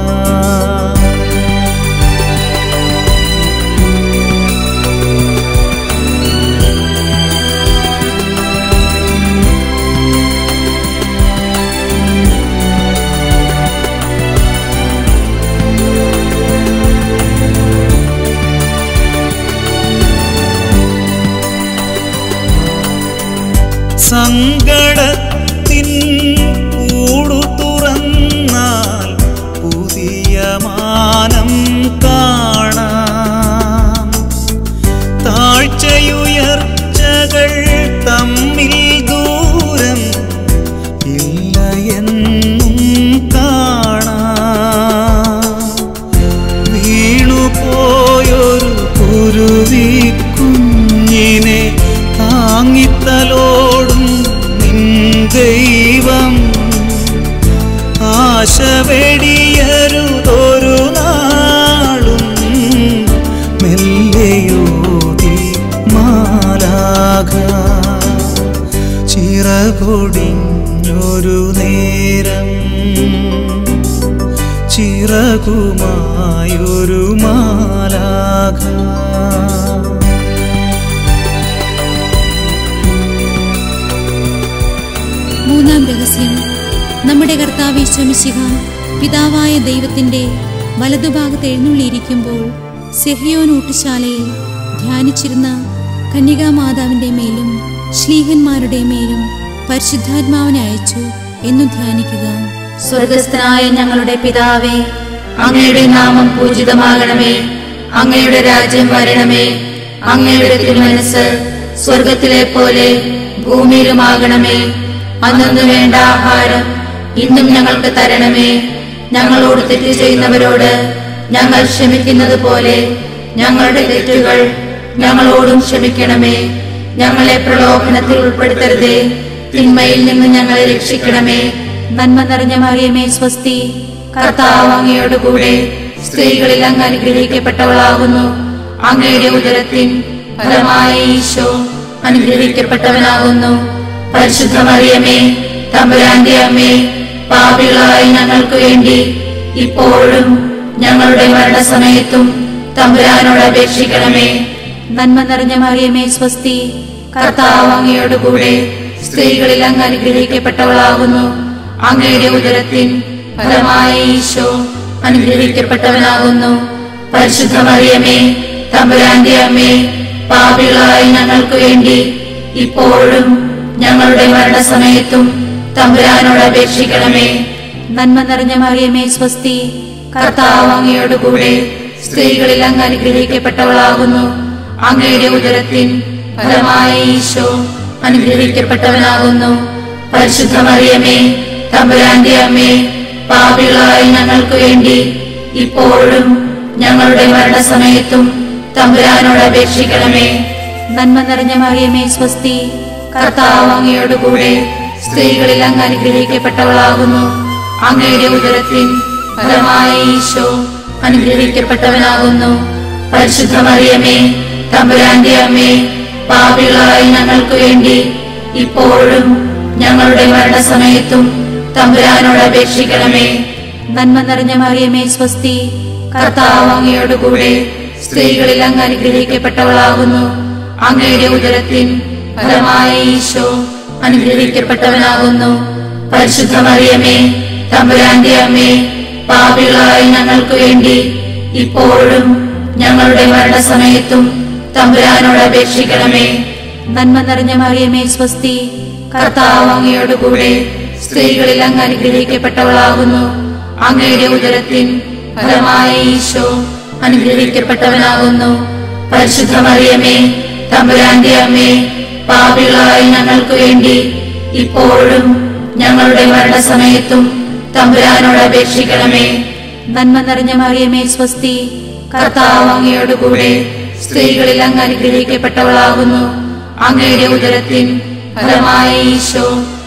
സങ്കടത്തിൻ കൂടു തുറന്നാൽ പുതിയ മാനം കാണാം. താഴ്ചയുയർച്ചകൾ തമ്മിൽ ദൂരം ഇല്ല എന്നും കാണാം. വീണുപോയൊരു കുരുവി കുഞ്ഞിനെ താങ്ങിത്തലോടും നിൻ ദൈവം. ആശ വെടിയരുതൊരു നാളും മെല്ലെയോതി മാലാഖ. ചിറകൊടിഞ്ഞൊരു നേരം ചിറകുമായൊരു മാലാഖ. മൂന്നാം രഹസ്യം, നമ്മുടെ കർത്താവ് ഈശോ മിശിഹ പിതാവായ ദൈവത്തിന്റെ വലതുഭാഗത്ത് എഴുന്നള്ളിയിരിക്കുമ്പോൾ സെഹിയോൻ ഊട്ടുശാലയിൽ ധ്യാനിച്ചിരുന്ന കന്യകാമാതാവിന്റെ മേലും ശ്ലീഹന്മാരുടെ മേലും പരിശുദ്ധാത്മാവിനെ അയച്ചു എന്നു ധ്യാനിക്കുക. സ്വർഗസ്ഥനായ ഞങ്ങളുടെ പിതാവേ, അങ്ങയുടെ നാമം പൂജിതമാകണമേ. അങ്ങയുടെ രാജ്യം വരണമേ. അങ്ങയുടെ തിരുമനസ്സ് സ്വർഗത്തിലെ പോലെ ഭൂമിയിലുമാകണമേ. അന്നു വേണ്ട ആഹാരം ഇന്നും ഞങ്ങൾക്ക് തരണമേ. ഞങ്ങളോട് തെറ്റ് ചെയ്യുന്നവരോട് ഞങ്ങൾ ക്ഷമിക്കുന്നത് പോലെ ഞങ്ങളുടെ തെറ്റുകൾ ഞങ്ങളോടും ക്ഷമിക്കണമേ. ഞങ്ങളെ പ്രലോഭനത്തിൽ ഉൾപ്പെടുത്തരുതേ, തിന്മയിൽ നിന്ന് ഞങ്ങളെ രക്ഷിക്കണമേ. നന്മ നിറഞ്ഞ മറിയമേ സ്വസ്തി, കർത്താവ് അങ്ങയോടുകൂടെ സ്ത്രീകളിൽ അങ്ങ് അനുഗ്രഹിക്കപ്പെട്ടവളാകുന്നു. അങ്ങയുടെ ഉദരത്തിൻ ഫലമായ ഈശോ അനുഗ്രഹിക്കപ്പെട്ടവനാകുന്നു. പരിശുദ്ധ മറിയമേ, തമ്പുരാന്റെ അമ്മേ, പാപികളായ ഞങ്ങൾക്ക് വേണ്ടി ഇപ്പോഴും ഞങ്ങളുടെ മരണസമയത്തും തമ്പുരാനോട് അപേക്ഷിക്കണമേ. നന്മ നിറഞ്ഞ മറിയമേ സ്വസ്തി, കർത്താവ് അങ്ങയോടുകൂടെ സ്ത്രീകളിൽ അങ്ങ് അനുഗ്രഹിക്കപ്പെട്ടവളാകുന്നു. അങ്ങയുടെ ഉദരത്തിൻ ഫലമായ ഈശോ അനുഗ്രഹിക്കപ്പെട്ടവനാകുന്നു. പരിശുദ്ധ മറിയമേ, തമ്പുരാന്റെ അമ്മേ, പാപികളായ ഞങ്ങൾക്ക് വേണ്ടി ഇപ്പോഴും ഞങ്ങളുടെ മരണസമയത്തും തമ്പുരാനോട് അപേക്ഷിക്കണമേ. നന്മ നിറഞ്ഞ മറിയമേ സ്വസ്തി, കർത്താവ് അങ്ങയോടുകൂടെ സ്ത്രീകളിൽ അങ്ങ് അനുഗ്രഹിക്കപ്പെട്ടവളാകുന്നു. അങ്ങയുടെ ഉദരത്തിൻ ഫലമായ ഈശോ അനുഗ്രഹിക്കപ്പെട്ടവനാകുന്നു. പരിശുദ്ധ മറിയമേ, തമ്പുരാന്റെ അമ്മേ, പാപികളായ ഞങ്ങൾക്ക് വേണ്ടി ഇപ്പോഴും ഞങ്ങളുടെ മരണസമയത്തും തമ്പുരാനോട് അപേക്ഷിക്കണമേ. നന്മ നിറഞ്ഞ മറിയമേ സ്വസ്തി, കർത്താവ് അങ്ങയോടുകൂടെ സ്ത്രീകളിൽ അങ്ങ് അനുഗ്രഹിക്കപ്പെട്ടവളാകുന്നു. അങ്ങയുടെ ഉദരത്തിൻ ഫലമായി ഈശോ അനുഗ്രഹിക്കപ്പെട്ടവനാകുന്നു. പരിശുദ്ധ മറിയമേ, തമ്പുരാന്റെ അമ്മേ, പാപികളായ ഞങ്ങൾക്ക് വേണ്ടി ഇപ്പോഴും ഞങ്ങളുടെ മരണസമയത്തും തമ്പുരാനോട് അപേക്ഷിക്കണമേ. നന്മ നിറഞ്ഞ മറിയമേ സ്വസ്തി, കർത്താവ് അങ്ങയോടുകൂടെ സ്ത്രീകളിൽ അങ്ങ് അനുഗ്രഹിക്കപ്പെട്ടവളാകുന്നു. അങ്ങയുടെ ഉദരത്തിൻ ഫലമായ ഈശോ അനുഗ്രഹിക്കപ്പെട്ടവനാകുന്നു. പരിശുദ്ധ മറിയമേ, തമ്പുരാന്റെ അമ്മേ, പാപികളായ ഞങ്ങൾക്ക് വേണ്ടി ഇപ്പോഴും ഞങ്ങളുടെ മരണസമയത്തും തമ്പുരാനോട് അപേക്ഷിക്കണമേ. നന്മ നിറഞ്ഞ മറിയമേ സ്വസ്തി, കർത്താവ് അങ്ങയോടുകൂടെ സ്ത്രീകളിൽ അങ്ങ് അനുഗ്രഹിക്കപ്പെട്ടവളാകുന്നു. അങ്ങയുടെ ഉദരത്തിൻ ഫലമായ ഈശോ അനുഗ്രഹിക്കപ്പെട്ടവനാകുന്നു. പരിശുദ്ധ മറിയമേ, തമ്പുരാന്റെ അമ്മേ, പാപികളായ ഞങ്ങൾക്ക് വേണ്ടി ഇപ്പോഴും ഞങ്ങളുടെ മരണസമയത്തും തമ്പുരാനോട് അപേക്ഷിക്കണമേ. നന്മ നിറഞ്ഞ മറിയമേ സ്വസ്തി, കർത്താവ് അങ്ങയോടുകൂടെ സ്ത്രീകളിൽ അങ്ങ് അനുഗ്രഹിക്കപ്പെട്ടവളാകുന്നു. അങ്ങയുടെ ഉദരത്തിൻ ഫലമായ ഈശോ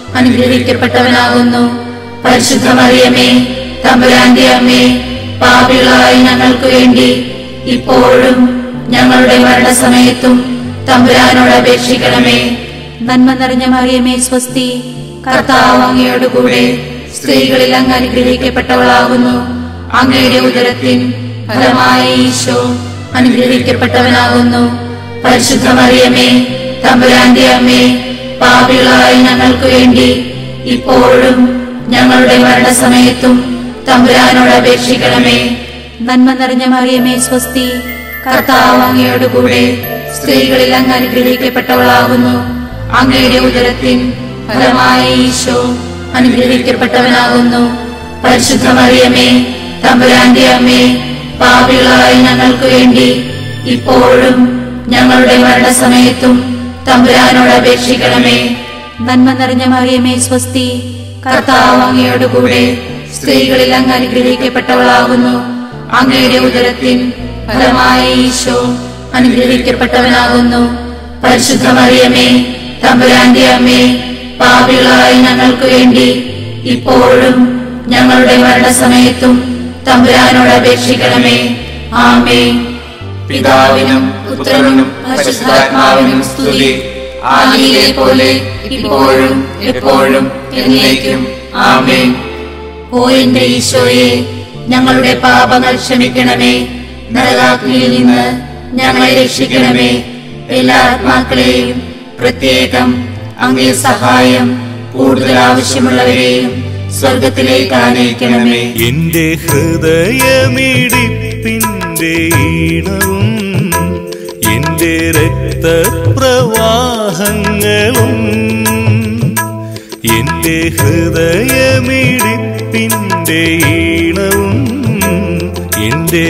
അനുഗ്രഹിക്കപ്പെട്ടവനാകുന്നു. പരിശുദ്ധ മറിയമേ, തമ്പുരാന്റെ അമ്മേ, പാപികളായ ഞങ്ങൾക്ക് വേണ്ടി ഇപ്പോഴും ഞങ്ങളുടെ മരണസമയത്തും തമ്പുരാനോട് അപേക്ഷിക്കണമേ. നന്മ നിറഞ്ഞ മറിയമേ സ്വസ്തി, കർത്താവ് അങ്ങയോടുകൂടെ സ്ത്രീകളിൽ അങ്ങ് അനുഗ്രഹിക്കപ്പെട്ടവളാകുന്നു. അങ്ങയുടെ ഉദരത്തിൻ ഫലമായ ഈശോ അനുഗ്രഹിക്കപ്പെട്ടവനാകുന്നു. പരിശുദ്ധ മറിയമേ, തമ്പുരാന്റെ അമ്മേ, പാപികളായ ഞങ്ങൾക്ക് വേണ്ടി ഇപ്പോഴും ഞങ്ങളുടെ മരണസമയത്തും തമ്പുരാനോട് അപേക്ഷിക്കണമേ. നന്മ നിറഞ്ഞ മറിയമേ സ്വസ്തി, കർത്താവ് അങ്ങയോടുകൂടെ സ്ത്രീകളിൽ അങ്ങ് അനുഗ്രഹിക്കപ്പെട്ടവളാകുന്നു. അങ്ങയുടെ ഉദരത്തിൻ ഫലമായ ഈശോ അനുഗ്രഹിക്കപ്പെട്ടവനാകുന്നു. പരിശുദ്ധ മറിയമേ, തമ്പുരാന്റെ അമ്മേ, പാപികളായ ഞങ്ങൾക്ക് വേണ്ടി ഇപ്പോഴും ഞങ്ങളുടെ മരണസമയത്തും തമ്പുരാനോട് അപേക്ഷിക്കണമേ. നന്മ നിറഞ്ഞ മറിയമേ സ്വസ്തി, കർത്താവ് അങ്ങയോടുകൂടെ സ്ത്രീകളിൽ അങ്ങ് അനുഗ്രഹിക്കപ്പെട്ടവളാകുന്നു. അങ്ങയുടെ ഉദരത്തിൻ ഫലമായ ഈശോ അനുഗ്രഹിക്കപ്പെട്ടവനാകുന്നു. പരിശുദ്ധ മറിയമേ, തമ്പുരാന്റെ അമ്മേ, പാപികളായ ഞങ്ങൾക്ക് വേണ്ടി ഇപ്പോഴും ഞങ്ങളുടെ മരണസമയത്തും തമ്പുരാനോട് അപേക്ഷിക്കണമേ. ആമേൻ. പിതാവിനും പുത്രനും പരിശുദ്ധാത്മാവിനും സ്തുതി. ആദിയിലെ പോലെ ഇപ്പോഴും എപ്പോഴും എന്നേക്കും. ആമേൻ. ഓ എന്റെ ഈശോയെ, ഞങ്ങളുടെ പാപങ്ങൾ ക്ഷമിക്കണമേ. നരകാഗ്നിയിൽ നിന്ന് ഞങ്ങളെ രക്ഷിക്കണമേ. എല്ലാ ആത്മാക്കളെയും പ്രത്യേകം അങ്ങേ സഹായം കൂടുതൽ ആവശ്യമുള്ളവരെയും സ്വർഗത്തിലേക്ക് ആനയിക്കണമേ. എന്റെ ഹൃദയമിടിപ്പിന്റെ ഈണവും എന്റെ രക്തപ്രവാഹങ്ങളും എന്റെ ഹൃദയമിടിപ്പിന്റെ ഈണവും എന്റെ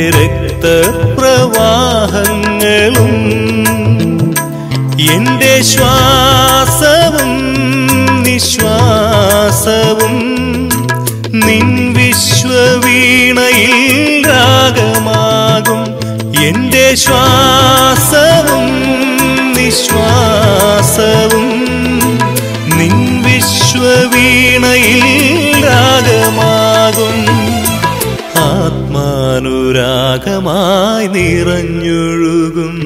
രക്തപ്രവാഹങ്ങളും എന്റെ ശ്വാസവും നിശ്വാസവും നിൻ വിശ്വവീണയിൽ രാഗമാകും. എന്റെ ശ്വാസവും നിശ്വാസവും നിൻ വിശ്വവീണയിൽ രാഗമാകും. ആത്മാനുരാഗമായി നിറഞ്ഞൊഴുകും.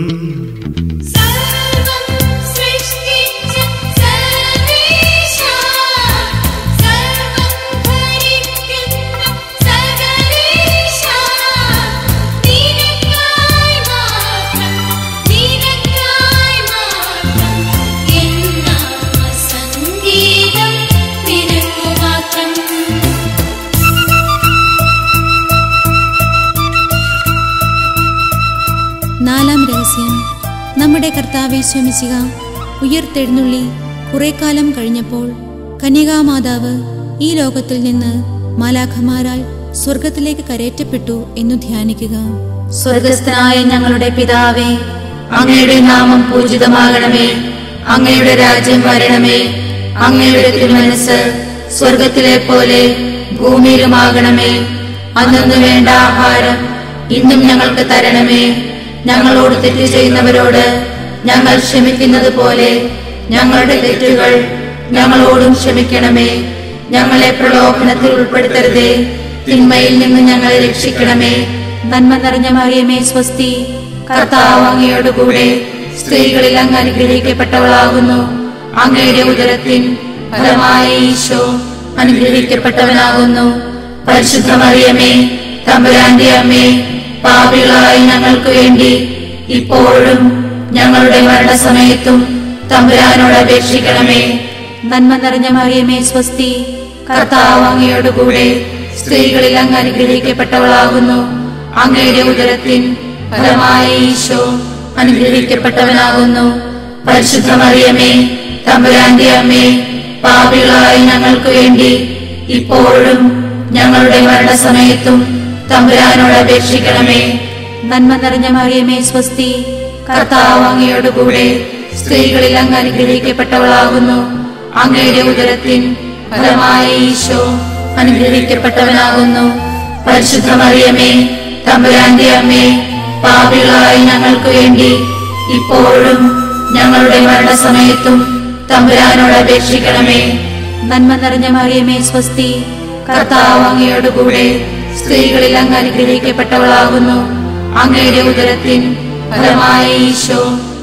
നാലാം രഹസ്യം. നമ്മുടെ കർത്താവേശു മിശിഹ ഉയർത്തെഴുന്നള്ളി കുറെ കാലം കഴിഞ്ഞപ്പോൾ കന്യകാമാതാവ് ഈ ലോകത്തിൽ നിന്ന് മാലാഖമാരാൽ സ്വർഗത്തിലേക്ക് കരേറ്റപ്പെട്ടു എന്നു ധ്യാനിക്കുക. സ്വർഗസ്ഥനായ ഞങ്ങളുടെ പിതാവേ, അങ്ങയുടെ നാമം പൂജിതമാകണമേ. അങ്ങയുടെ രാജ്യം വരണമേ. അങ്ങയുടെ തിരുമനസ്സ് സ്വർഗത്തിലെ പോലെ ഭൂമിയിലുമാകണമേ. അന്നു വേണ്ട ആഹാരം ഇന്നും ഞങ്ങൾക്ക് തരണമേ. ഞങ്ങളോട് തെറ്റ് ചെയ്യുന്നവരോട് ഞങ്ങൾ ക്ഷമിക്കുന്നത് പോലെ ഞങ്ങളുടെ തെറ്റുകൾ ഞങ്ങളോടും ക്ഷമിക്കണമേ. ഞങ്ങളെ പ്രലോഭനത്തിൽ ഉൾപ്പെടുത്തരുതേ, തിന്മയിൽ നിന്ന് ഞങ്ങളെ രക്ഷിക്കണമേ. നന്മ നിറഞ്ഞ മറിയമേ സ്വസ്തി, കർത്താവ് അങ്ങയോടുകൂടെ സ്ത്രീകളിൽ അങ്ങ് അനുഗ്രഹിക്കപ്പെട്ടവളാകുന്നു. അങ്ങയുടെ ഉദരത്തിൻ ഫലമായ ഈശോ അനുഗ്രഹിക്കപ്പെട്ടവനാകുന്നു. പരിശുദ്ധ മറിയമേ, തമ്പുരാന്റെ അമ്മേ, പാപികളായ ഞങ്ങൾക്ക് വേണ്ടി ഇപ്പോഴും ഞങ്ങളുടെ മരണസമയത്തും തമ്പുരാനോട് അപേക്ഷിക്കണമേ. നന്മ നിറഞ്ഞ മറിയമേ സ്വസ്തി, കർത്താവ് അങ്ങയോടുകൂടെ സ്ത്രീകളിൽ അങ്ങ് അനുഗ്രഹിക്കപ്പെട്ടവളാകുന്നു. അങ്ങയുടെ ഉദരത്തിൻ ഫലമായ ഈശോ അനുഗ്രഹിക്കപ്പെട്ടവനാകുന്നു. പരിശുദ്ധ മറിയമേ, തമ്പുരാന്റെ അമ്മേ, പാപികളായ ഞങ്ങൾക്ക് വേണ്ടി ഇപ്പോഴും ഞങ്ങളുടെ മരണസമയത്തും തമ്പുരാനോട് അപേക്ഷിക്കണമേ. നന്മ നിറഞ്ഞ മറിയമേ സ്വസ്തി, കർത്താവ് അങ്ങയോടുകൂടെ സ്ത്രീകളിൽ അങ്ങ് അനുഗ്രഹിക്കപ്പെട്ടവളാകുന്നു. അങ്ങയുടെ ഉദരത്തിൻ ഫലമായ ഈശോ അനുഗ്രഹിക്കപ്പെട്ടവനാകുന്നു. പരിശുദ്ധ മറിയമേ, തമ്പുരാന്റെ അമ്മേ, പാപികളായ ഞങ്ങൾക്ക് വേണ്ടി ഇപ്പോഴും ഞങ്ങളുടെ മരണസമയത്തും തമ്പുരാനോട് അപേക്ഷിക്കണമേ. നന്മ നിറഞ്ഞ മറിയമേ സ്വസ്തി, കർത്താവ് അങ്ങയോടുകൂടെ സ്ത്രീകളിൽ അങ്ങ് അനുഗ്രഹിക്കപ്പെട്ടവളാകുന്നു. അങ്ങയുടെ ഉദരത്തിൻ ഫലമായ ഈശോ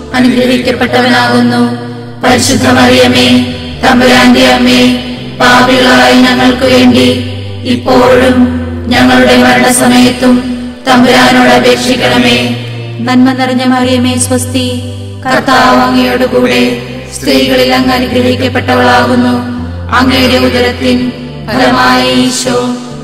അനുഗ്രഹിക്കപ്പെട്ടവനാകുന്നു. പരിശുദ്ധ മറിയമേ, തമ്പുരാന്റെ അമ്മേ, പാപികളായ ഞങ്ങൾക്ക് വേണ്ടി ഇപ്പോഴും ഞങ്ങളുടെ മരണസമയത്തും തമ്പുരാനോട് അപേക്ഷിക്കണമേ. നന്മ നിറഞ്ഞ മറിയമേ സ്വസ്തി, കർത്താവ് അങ്ങയോടുകൂടെ സ്ത്രീകളിൽ അങ്ങ് അനുഗ്രഹിക്കപ്പെട്ടവളാകുന്നു. അങ്ങയുടെ ഉദരത്തിൻ ഫലമായ ഈശോ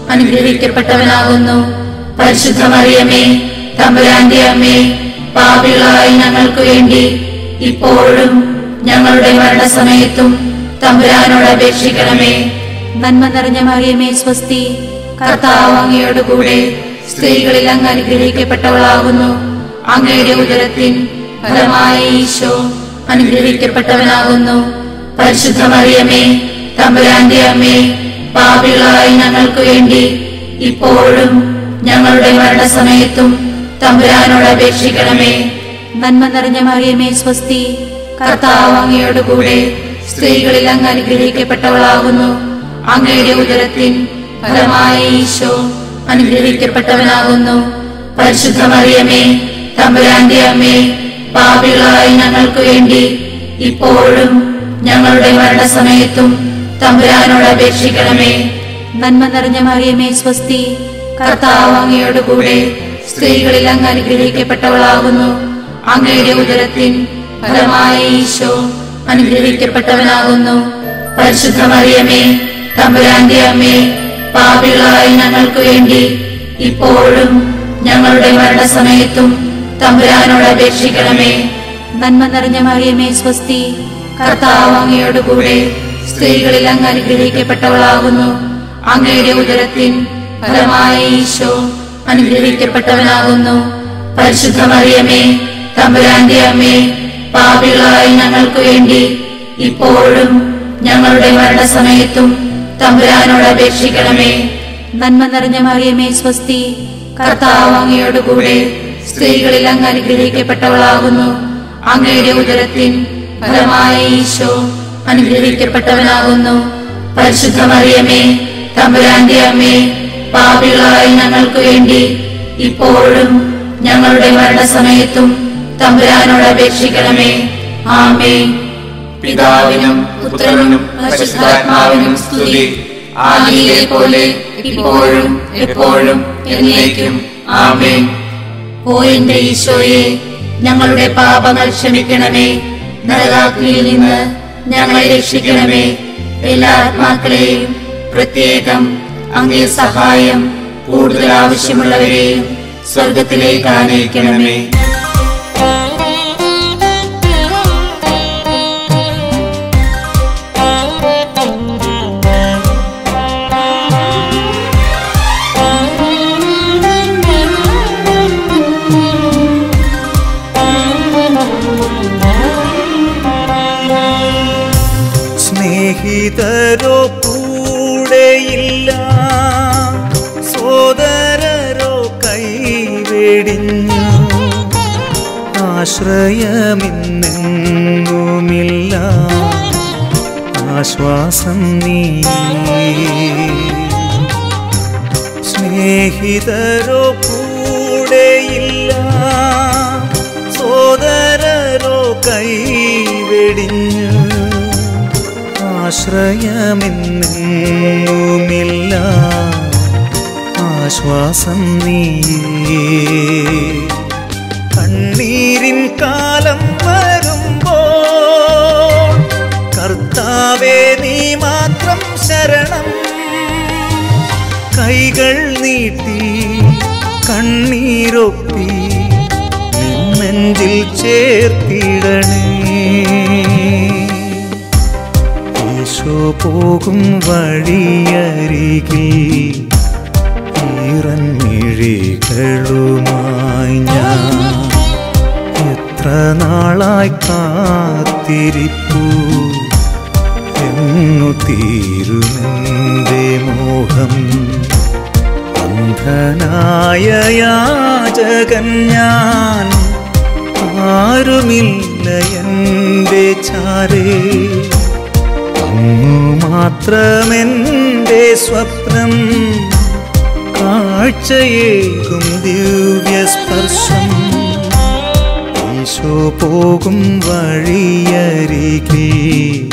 അനുഗ്രഹിക്കപ്പെട്ടവനാകുന്നു. പരിശുദ്ധ മറിയമേ, തമ്പുരാന്റെ അമ്മേ, പാപികളായ ഞങ്ങൾക്ക് വേണ്ടി ഇപ്പോഴും ഞങ്ങളുടെ മരണസമയത്തും തമ്പുരാനോട് അപേക്ഷിക്കണമേ. നന്മ നിറഞ്ഞ മറിയമേ സ്വസ്തി, കർത്താവ് അങ്ങയോടുകൂടെ സ്ത്രീകളിൽ അങ്ങ് അനുഗ്രഹിക്കപ്പെട്ടവളാകുന്നു. അങ്ങയുടെ ഉദരത്തിൻ ഫലമായ ഈശോ അനുഗ്രഹിക്കപ്പെട്ടവനാകുന്നു. പരിശുദ്ധ മറിയമേ, തമ്പുരാന്റെ അമ്മേ, പാപികളായ ഞങ്ങൾക്ക് വേണ്ടി ഇപ്പോഴും ഞങ്ങളുടെ മരണസമയത്തും തമ്പുരാനോട് അപേക്ഷിക്കണമേ. നന്മ നിറഞ്ഞ മറിയമേ സ്വസ്തി, കർത്താവ് അങ്ങയോടുകൂടെ സ്ത്രീകളിൽ അങ്ങ് അനുഗ്രഹിക്കപ്പെട്ടവളാകുന്നു. അങ്ങയുടെ ഉദരത്തിൻ ഫലമായ ഈശോ അനുഗ്രഹിക്കപ്പെട്ടവനാകുന്നു. പരിശുദ്ധ മറിയമേ, തമ്പുരാന്റെ അമ്മേ, പാപികളായ ഞങ്ങൾക്ക് വേണ്ടി ഇപ്പോഴും ഞങ്ങളുടെ മരണസമയത്തും തമ്പുരാനോട് അപേക്ഷിക്കണമേ. നന്മ നിറഞ്ഞ മറിയമേ സ്വസ്തി, കർത്താവ് അങ്ങയോടുകൂടെ സ്ത്രീകളിൽ അങ്ങ് അനുഗ്രഹിക്കപ്പെട്ടവളാകുന്നു. അങ്ങയുടെ ഉദരത്തിൻ ഫലമായ ഈശോ അനുഗ്രഹിക്കപ്പെട്ടവനാകുന്നു. പരിശുദ്ധ മറിയമേ, തമ്പുരാന്റെ അമ്മേ, പാപികളായ ഞങ്ങൾക്ക് വേണ്ടി ഇപ്പോഴും ഞങ്ങളുടെ മരണസമയത്തും തമ്പുരാനോട് അപേക്ഷിക്കണമേ. നന്മ നിറഞ്ഞ മറിയമേ സ്വസ്തി, കർത്താവ് അങ്ങയോടുകൂടെ സ്ത്രീകളിൽ അങ്ങ് അനുഗ്രഹിക്കപ്പെട്ടവളാകുന്നു. അങ്ങയുടെ ഉദരത്തിൻ ഫലമായ ഈശോ അനുഗ്രഹിക്കപ്പെട്ടവനാകുന്നു. പരിശുദ്ധ മറിയമേ, തമ്പുരാന്റെ അമ്മേ, പാപികളായ ഞങ്ങൾക്ക് വേണ്ടി ഇപ്പോഴും ഞങ്ങളുടെ മരണസമയത്തും തമ്പുരാനോട് അപേക്ഷിക്കണമേ. നന്മ നിറഞ്ഞ മറിയമേ സ്വസ്തി, കർത്താവ് അങ്ങയോടുകൂടെ സ്ത്രീകളിൽ അങ്ങ് അനുഗ്രഹിക്കപ്പെട്ടവളാകുന്നു. അങ്ങയുടെ ഉദരത്തിൻ ഫലമായ ഈശോ അനുഗ്രഹിക്കപ്പെട്ടവനാകുന്നു. പരിശുദ്ധ മറിയമേ, തമ്പുരാന്റെ അമ്മേ, പാപികളായ ഞങ്ങൾക്ക് വേണ്ടി ഇപ്പോഴും ഞങ്ങളുടെ മരണസമയത്തും തമ്പുരാനോട് അപേക്ഷിക്കണമേ. ആമേൻ. പിതാവിനും പുത്രനും പരിശുദ്ധാത്മാവിനും സ്തുതി. ആദിയിലെ പോലെ ഇപ്പോഴും എപ്പോഴും എന്നേക്കും. ആമേൻ. ഓ എന്റെ ഈശോയെ, ഞങ്ങളുടെ പാപങ്ങൾ ക്ഷമിക്കണമേ. നരകാഗ്നിയിൽ നിന്ന് ഞങ്ങളെ രക്ഷിക്കണമേ. എല്ലാ ആത്മാക്കളെയും പ്രത്യേകം അങ്ങേ സഹായം കൂടുതൽ ആവശ്യമുള്ളവരെയും സ്വർഗത്തിലേക്ക് ആനയിക്കണമേ. സ്നേഹിതരോ കൂടെയില്ല, സോദരരോ കൈവെടിഞ്ഞു, ആശ്രയമിന്നെങ്ങുമില്ല, ആശ്വാസം നീ. സ്നേഹിതരോ കൂടെയില്ല, സോദരരോ കൈവെടിഞ്ഞു, ആശ്രയമെന്നുമില്ല, ആശ്വാസം നീയേ. കണ്ണീരിൻ കാലം വരുമ്പോൾ കർത്താവേ നീ മാത്രം ശരണം. കൈകൾ നീട്ടി കണ്ണീരൊപ്പി നിന്നെഞ്ചിൽ ചേർത്തിടണേ. ഈശോ പോകും വഴിയരികിൽ ഈറൻമിഴികളുമായി ഞാൻ എത്ര നാളായി കാത്തിരിപ്പു. എന്നു തീരുമെന്റെ മോഹം, അന്ധനായ യാചകൻ ഞാൻ, ആരുമില്ല എൻ്റെ ചാരേ. അങ്ങു മാത്രമെൻ്റെ സ്വപ്നം, കാഴ്ചയേകും ദിവ്യസ്പർശം. ഈശോ പോകും വഴിയരികിൽ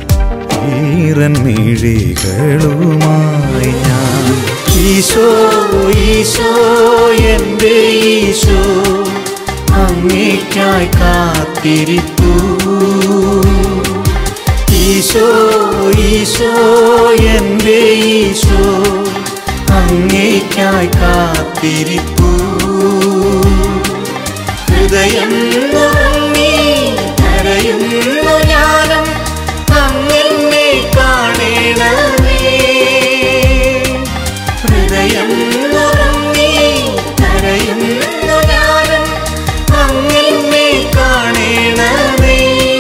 ഈറൻമിഴികളുമായി ഞാൻ. ഈശോ ഈശോ എൻ്റെ ഈശോ, അങ്ങേയ്ക്കായി കാത്തിരിപ്പു. ഈശോ ഈശോ എൻ്റെ ഈശോ, അങ്ങേയ്ക്കായി കാത്തിരിപ്പു. ഹൃദയം നുറുങ്ങി കരയുന്നു ഞാനും, അങ്ങെന്നെ കാണണമേ. ഹൃദയം നുറുങ്ങി കരയുന്നു ഞാനും, അങ്ങെന്നെ കാണണമേ.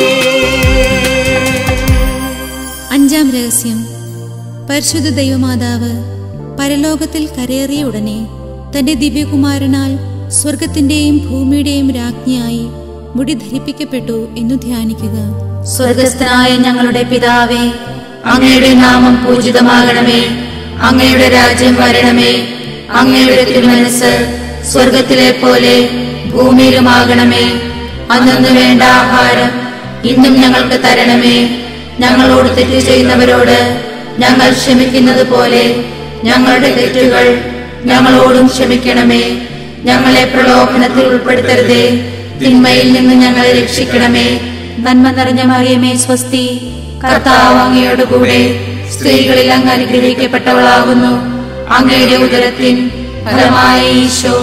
അഞ്ചാം രഹസ്യം. പരിശുദ്ധ ദൈവമാതാവ് പരലോകത്തിൽ കരയേറിയ ഉടനെ തന്റെ ദിവ്യകുമാരനാൽ സ്വർഗത്തിന്റെയും ഭൂമിയുടെയും രാജ്ഞിയായി മുടി ധരിപ്പിക്കപ്പെട്ടു എന്നു ധ്യാനിക്കുക. സ്വർഗസ്ഥനായ ഞങ്ങളുടെ പിതാവേ, അങ്ങയുടെ നാമം പൂജിതമാകണമേ. അങ്ങയുടെ രാജ്യം വരണമേ. അങ്ങയുടെ തിരുമനസ്സ് സ്വർഗത്തിലെ പോലെ ഭൂമിയിലുമാകണമേ. അന്നു വേണ്ട ആഹാരം ഇന്നും ഞങ്ങൾക്ക് തരണമേ. ഞങ്ങളോട് തെറ്റ് ചെയ്യുന്നവരോട് ഞങ്ങൾ ക്ഷമിക്കുന്നത് പോലെ ഞങ്ങളുടെ തെറ്റുകൾ ഞങ്ങളോടും ക്ഷമിക്കണമേ. ഞങ്ങളെ പ്രലോഭനത്തിൽ ഉൾപ്പെടുത്തരുതേ, തിന്മയിൽ നിന്ന് ഞങ്ങളെ രക്ഷിക്കണമേ. നന്മ നിറഞ്ഞ മറിയമേ സ്വസ്തി, കർത്താവ് അങ്ങയോടുകൂടെ സ്ത്രീകളിൽ അങ്ങ് അനുഗ്രഹിക്കപ്പെട്ടവളാകുന്നു. അങ്ങയുടെ ഉദരത്തിൻ ഫലമായ ഈശോ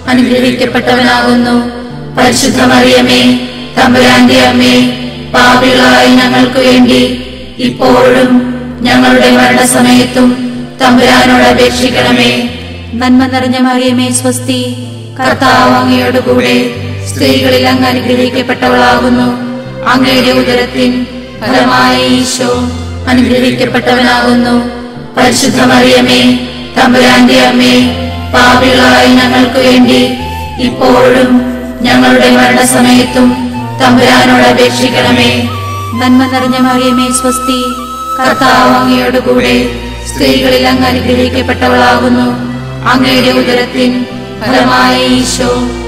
അനുഗ്രഹിക്കപ്പെട്ടവനാകുന്നു. പരിശുദ്ധ മറിയമേ, തമ്പുരാന്റെ അമ്മേ, പാപികളായ ഞങ്ങൾക്ക് വേണ്ടി ഇപ്പോഴും ഞങ്ങളുടെ മരണസമയത്തും തമ്പുരാനോട് അപേക്ഷിക്കണമേ. നന്മ നിറഞ്ഞ മറിയമേ സ്വസ്തി, കർത്താവ് അങ്ങയോടുകൂടെ സ്ത്രീകളിൽ അങ്ങ് അനുഗ്രഹിക്കപ്പെട്ടവളാകുന്നു. അങ്ങയുടെ ഉദരത്തിൻ ഫലമായ ഈശോ അനുഗ്രഹിക്കപ്പെട്ടവനാകുന്നു. പരിശുദ്ധ മറിയമേ, തമ്പുരാന്റെ അമ്മേ, പാപികളായ ഞങ്ങൾക്ക് വേണ്ടി ഇപ്പോഴും ഞങ്ങളുടെ മരണസമയത്തും തമ്പുരാനോട് അപേക്ഷിക്കണമേ. നന്മ നിറഞ്ഞ മറിയമേ സ്വസ്തി, കർത്താവ് അങ്ങയോടുകൂടെ സ്ത്രീകളിൽ അങ്ങ് അനുഗ്രഹിക്കപ്പെട്ടവളാകുന്നു. അങ്ങയുടെ ഉദരത്തിൻ ഫലമായ ഈശോ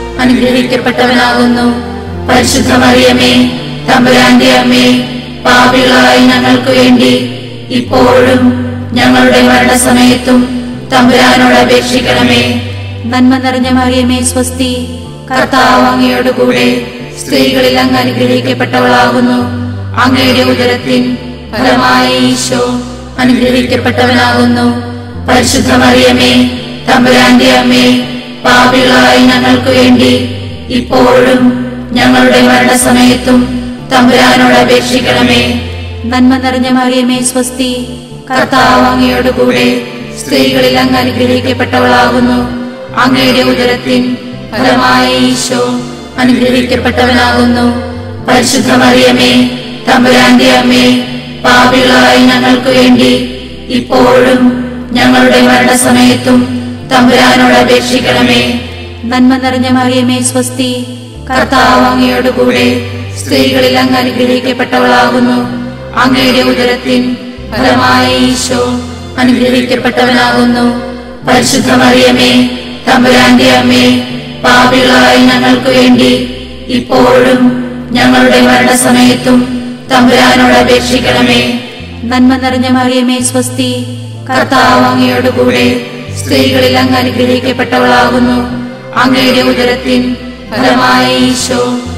അനുഗ്രഹിക്കപ്പെട്ടവനാകുന്നു. പരിശുദ്ധ മറിയമേ, തമ്പുരാന്റെ അമ്മേ, പാപികളായ ഞങ്ങൾക്ക് വേണ്ടി ഇപ്പോഴും ഞങ്ങളുടെ മരണസമയത്തും തമ്പുരാനോട് അപേക്ഷിക്കണമേ. നന്മ നിറഞ്ഞ മറിയമേ സ്വസ്തി, കർത്താവ് അങ്ങയോടുകൂടെ സ്ത്രീകളിൽ അങ്ങ് അനുഗ്രഹിക്കപ്പെട്ടവളാകുന്നു. അങ്ങയുടെ ഉദരത്തിൻ ഫലമായ ഈശോ അനുഗ്രഹിക്കപ്പെട്ടവനാകുന്നു. പരിശുദ്ധ മറിയമേ, തമ്പുരാന്റെ അമ്മേ, പാപികളായ ഞങ്ങൾക്ക് വേണ്ടി ഇപ്പോഴും ഞങ്ങളുടെ മരണസമയത്തും തമ്പുരാനോട് അപേക്ഷിക്കണമേ. നന്മ നിറഞ്ഞ മറിയമേ സ്വസ്തി, കർത്താവ് അങ്ങയോടുകൂടെ സ്ത്രീകളിൽ അങ്ങ് അനുഗ്രഹിക്കപ്പെട്ടവളാകുന്നു. അങ്ങയുടെ ഉദരത്തിൻ ഫലമായ ഈശോ അനുഗ്രഹിക്കപ്പെട്ടവനാകുന്നു. പരിശുദ്ധ മറിയമേ, തമ്പുരാന്റെ അമ്മേ, പാപികളായ ഞങ്ങൾക്ക് വേണ്ടി ഇപ്പോഴും ഞങ്ങളുടെ മരണസമയത്തും തമ്പുരാനോട് അപേക്ഷിക്കണമേ. നന്മ നിറഞ്ഞ മറിയമേ സ്വസ്തി, കർത്താവ് അങ്ങയോടുകൂടെ സ്ത്രീകളിൽ അങ്ങ് അനുഗ്രഹിക്കപ്പെട്ടവളാകുന്നു. അങ്ങയുടെ ഉദരത്തിൻ ഫലമായ ഈശോ അനുഗ്രഹിക്കപ്പെട്ടവനാകുന്നു. പരിശുദ്ധ മറിയമേ തമ്പുരാന്റെ അമ്മേ, പാപികളായ ഞങ്ങൾക്ക് വേണ്ടി ഇപ്പോഴും ഞങ്ങളുടെ മരണസമയത്തും തമ്പുരാനോട് അപേക്ഷിക്കണമേ. നന്മ നിറഞ്ഞ മറിയമേ സ്വസ്തി, കർത്താവ് അങ്ങയോടുകൂടെ സ്ത്രീകളിൽ അങ്ങ് അനുഗ്രഹിക്കപ്പെട്ടവളാകുന്നു. അങ്ങയുടെ ഉദരത്തിൻ ഫലമായ ഈശോ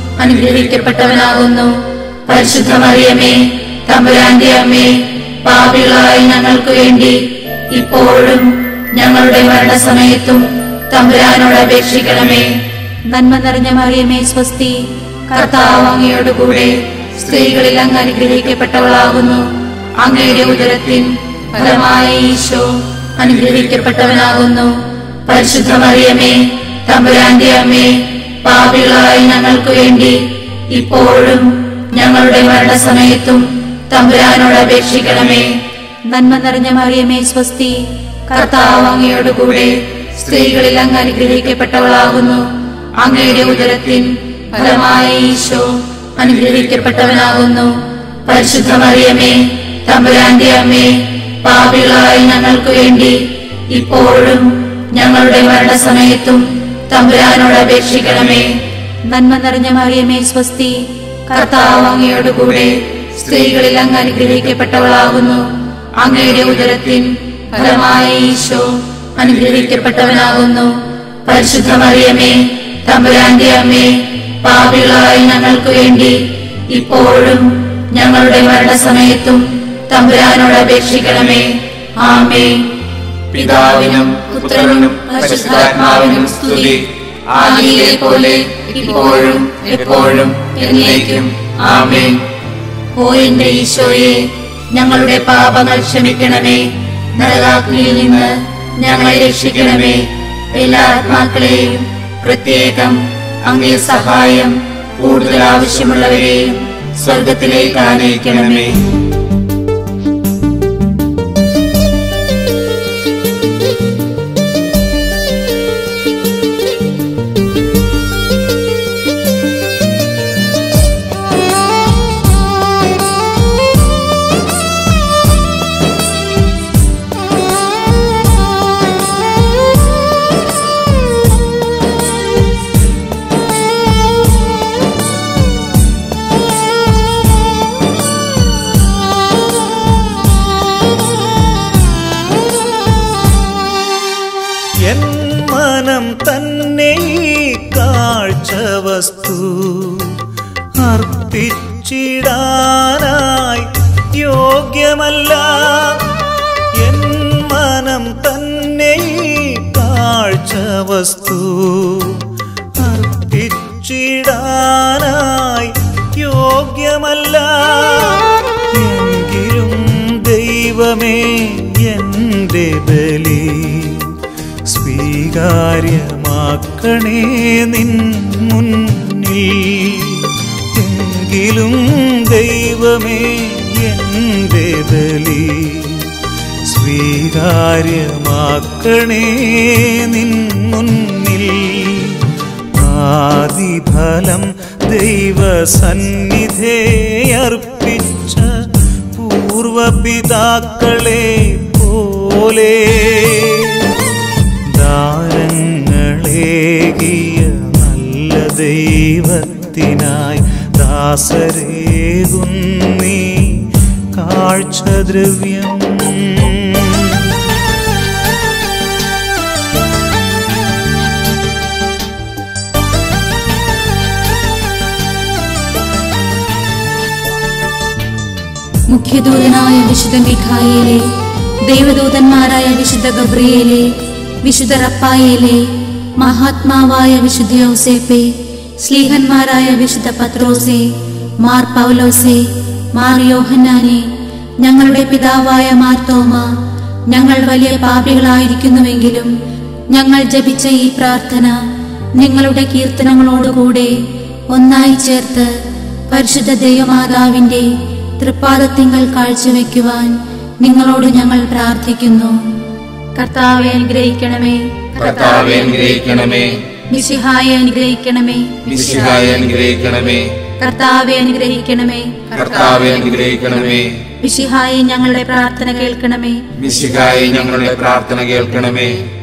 അനുഗ്രഹിക്കപ്പെട്ടവനാകുന്നു. പരിശുദ്ധ മറിയമേ തമ്പുരാന്റെ അമ്മേ, പാപികളായ ഞങ്ങൾക്ക് വേണ്ടി ഇപ്പോഴും ഞങ്ങളുടെ മരണസമയത്തും തമ്പുരാനോട് അപേക്ഷിക്കണമേ. നന്മ നിറഞ്ഞ മറിയമേ സ്വസ്തി, കർത്താവ് അങ്ങയോടുകൂടെ സ്ത്രീകളിൽ അങ്ങ് അനുഗ്രഹിക്കപ്പെട്ടവളാകുന്നു. അങ്ങയുടെ ഉദരത്തിൻ ഫലമായ ഈശോ അനുഗ്രഹിക്കപ്പെട്ടവനാകുന്നു. പരിശുദ്ധ മറിയമേ തമ്പുരാന്റെ അമ്മേ, പാപികളായ ഞങ്ങൾക്ക് വേണ്ടി ഇപ്പോഴും ഞങ്ങളുടെ മരണസമയത്തും തമ്പുരാനോട് അപേക്ഷിക്കണമേ. നന്മ നിറഞ്ഞ മറിയമേ സ്വസ്തി, കർത്താവ് അങ്ങയോടുകൂടെ സ്ത്രീകളിൽ അങ്ങ് അനുഗ്രഹിക്കപ്പെട്ടവളാകുന്നു. അങ്ങയുടെ ഉദരത്തിൻ ഫലമായ ഈശോ അനുഗ്രഹിക്കപ്പെട്ടവനാകുന്നു. പരിശുദ്ധ മറിയമേ തമ്പുരാന്റെ അമ്മേ, പാപികളായ ഞങ്ങൾക്ക് വേണ്ടി ഇപ്പോഴും ഞങ്ങളുടെ മരണസമയത്തും തമ്പുരാനോട് അപേക്ഷിക്കണമേ. നന്മ നിറഞ്ഞ മറിയമേ സ്വസ്തി, കർത്താവ് അങ്ങയോടുകൂടെ സ്ത്രീകളിൽ അങ്ങ് അനുഗ്രഹിക്കപ്പെട്ടവളാകുന്നു. അങ്ങയുടെ ഉദരത്തിൻ ഫലമായ ഈശോ അനുഗ്രഹിക്കപ്പെട്ടവനാകുന്നു. പരിശുദ്ധ മറിയമേ തമ്പുരാന്റെ അമ്മേ, പാപികളായ ഞങ്ങൾക്ക് വേണ്ടി ഇപ്പോഴും ഞങ്ങളുടെ മരണസമയത്തും തമ്പുരാനോട് അപേക്ഷിക്കണമേ. ആമേൻ. പിതാവിനും പുത്രനും പരിശുദ്ധാത്മാവിനും സ്തുതി, ആദിയിലെ പോലെ ഇപ്പോഴും എപ്പോഴും എന്നേക്കും. ആമേൻ. ഓ എന്റെ ഈശോയെ, ഞങ്ങളുടെ പാപങ്ങൾ ക്ഷമിക്കണമേ. നരകാഗ്നിയിൽ നിന്ന് ഞങ്ങളെ രക്ഷിക്കണമേ. എല്ലാ ആത്മാക്കളെയും പ്രത്യേകം അങ്ങേ സഹായം കൂടുതൽ ആവശ്യമുള്ളവരെയും സ്വർഗത്തിലേക്ക് ആനയിക്കണമേ. അർപ്പിച്ചിടാനായി യോഗ്യമല്ല എൻ മനം തന്നെ കാഴ്ച വസ്തു. അർപ്പിച്ചിടാനായി യോഗ്യമല്ല എങ്കിലും ദൈവമേ എൻ്റെ ബലി സ്വീകാര്യമാക്കണേ നിൻ മുന്നിൽ. എങ്കിലും ദൈവമേ എൻ്റെ ബലി സ്വീകാര്യമാക്കണേ നിൻ മുന്നിൽ. ആദിഫലം ദൈവസന്നിധേ അർപ്പിച്ച പൂർവപിതാക്കളെ പോലെ ദാനങ്ങളേകിയ നല്ല ദൈവത്തിനായി ദാസരേകുന്നീ കാഴ്ചദ്രവ്യം. മുഖ്യദൂതനായ വിശുദ്ധ മിഖായേലേ, ദൈവദൂതന്മാരായ വിശുദ്ധ ഗബ്രിയേലേ, വിശുദ്ധ റഫായേലേ, മഹാത്മാവായ വിശുദ്ധ യോസേപ്പേ, സ്ലീഹന്മാരായ വിശുദ്ധ പത്രോസേ, മാർ പൗലോസേ, മാർ യോഹന്നാനേ, ഞങ്ങളുടെ പിതാവായ മാർ തോമ, ഞങ്ങൾ വലിയ പാപികളായിരിക്കുന്നുവെങ്കിലും ഞങ്ങൾ ജപിച്ച ഈ പ്രാർത്ഥന നിങ്ങളുടെ കീർത്തനങ്ങളോടുകൂടെ ഒന്നായി ചേർത്ത് പരിശുദ്ധ ദൈവമാതാവിന്റെ തൃപ്പാദത്തിങ്കൽ കാഴ്ചവെക്കുവാൻ നിങ്ങളോട് ഞങ്ങൾ പ്രാർത്ഥിക്കുന്നു. കർത്താവെ അനുഗ്രഹിക്കണമേ, കർത്താവേ അനുഗ്രഹിക്കണമേ, മിശിഹായെ അനുഗ്രഹിക്കണമേ, മിശിഹായെ അനുഗ്രഹിക്കണമേ, കർത്താവെ അനുഗ്രഹിക്കണമേ, കർത്താവേ അനുഗ്രഹിക്കണമേ, മിശിഹായെ ഞങ്ങളുടെ പ്രാർത്ഥന കേൾക്കണമേ, മിശിഹായെ ഞങ്ങളുടെ പ്രാർത്ഥന കേൾക്കണമേ,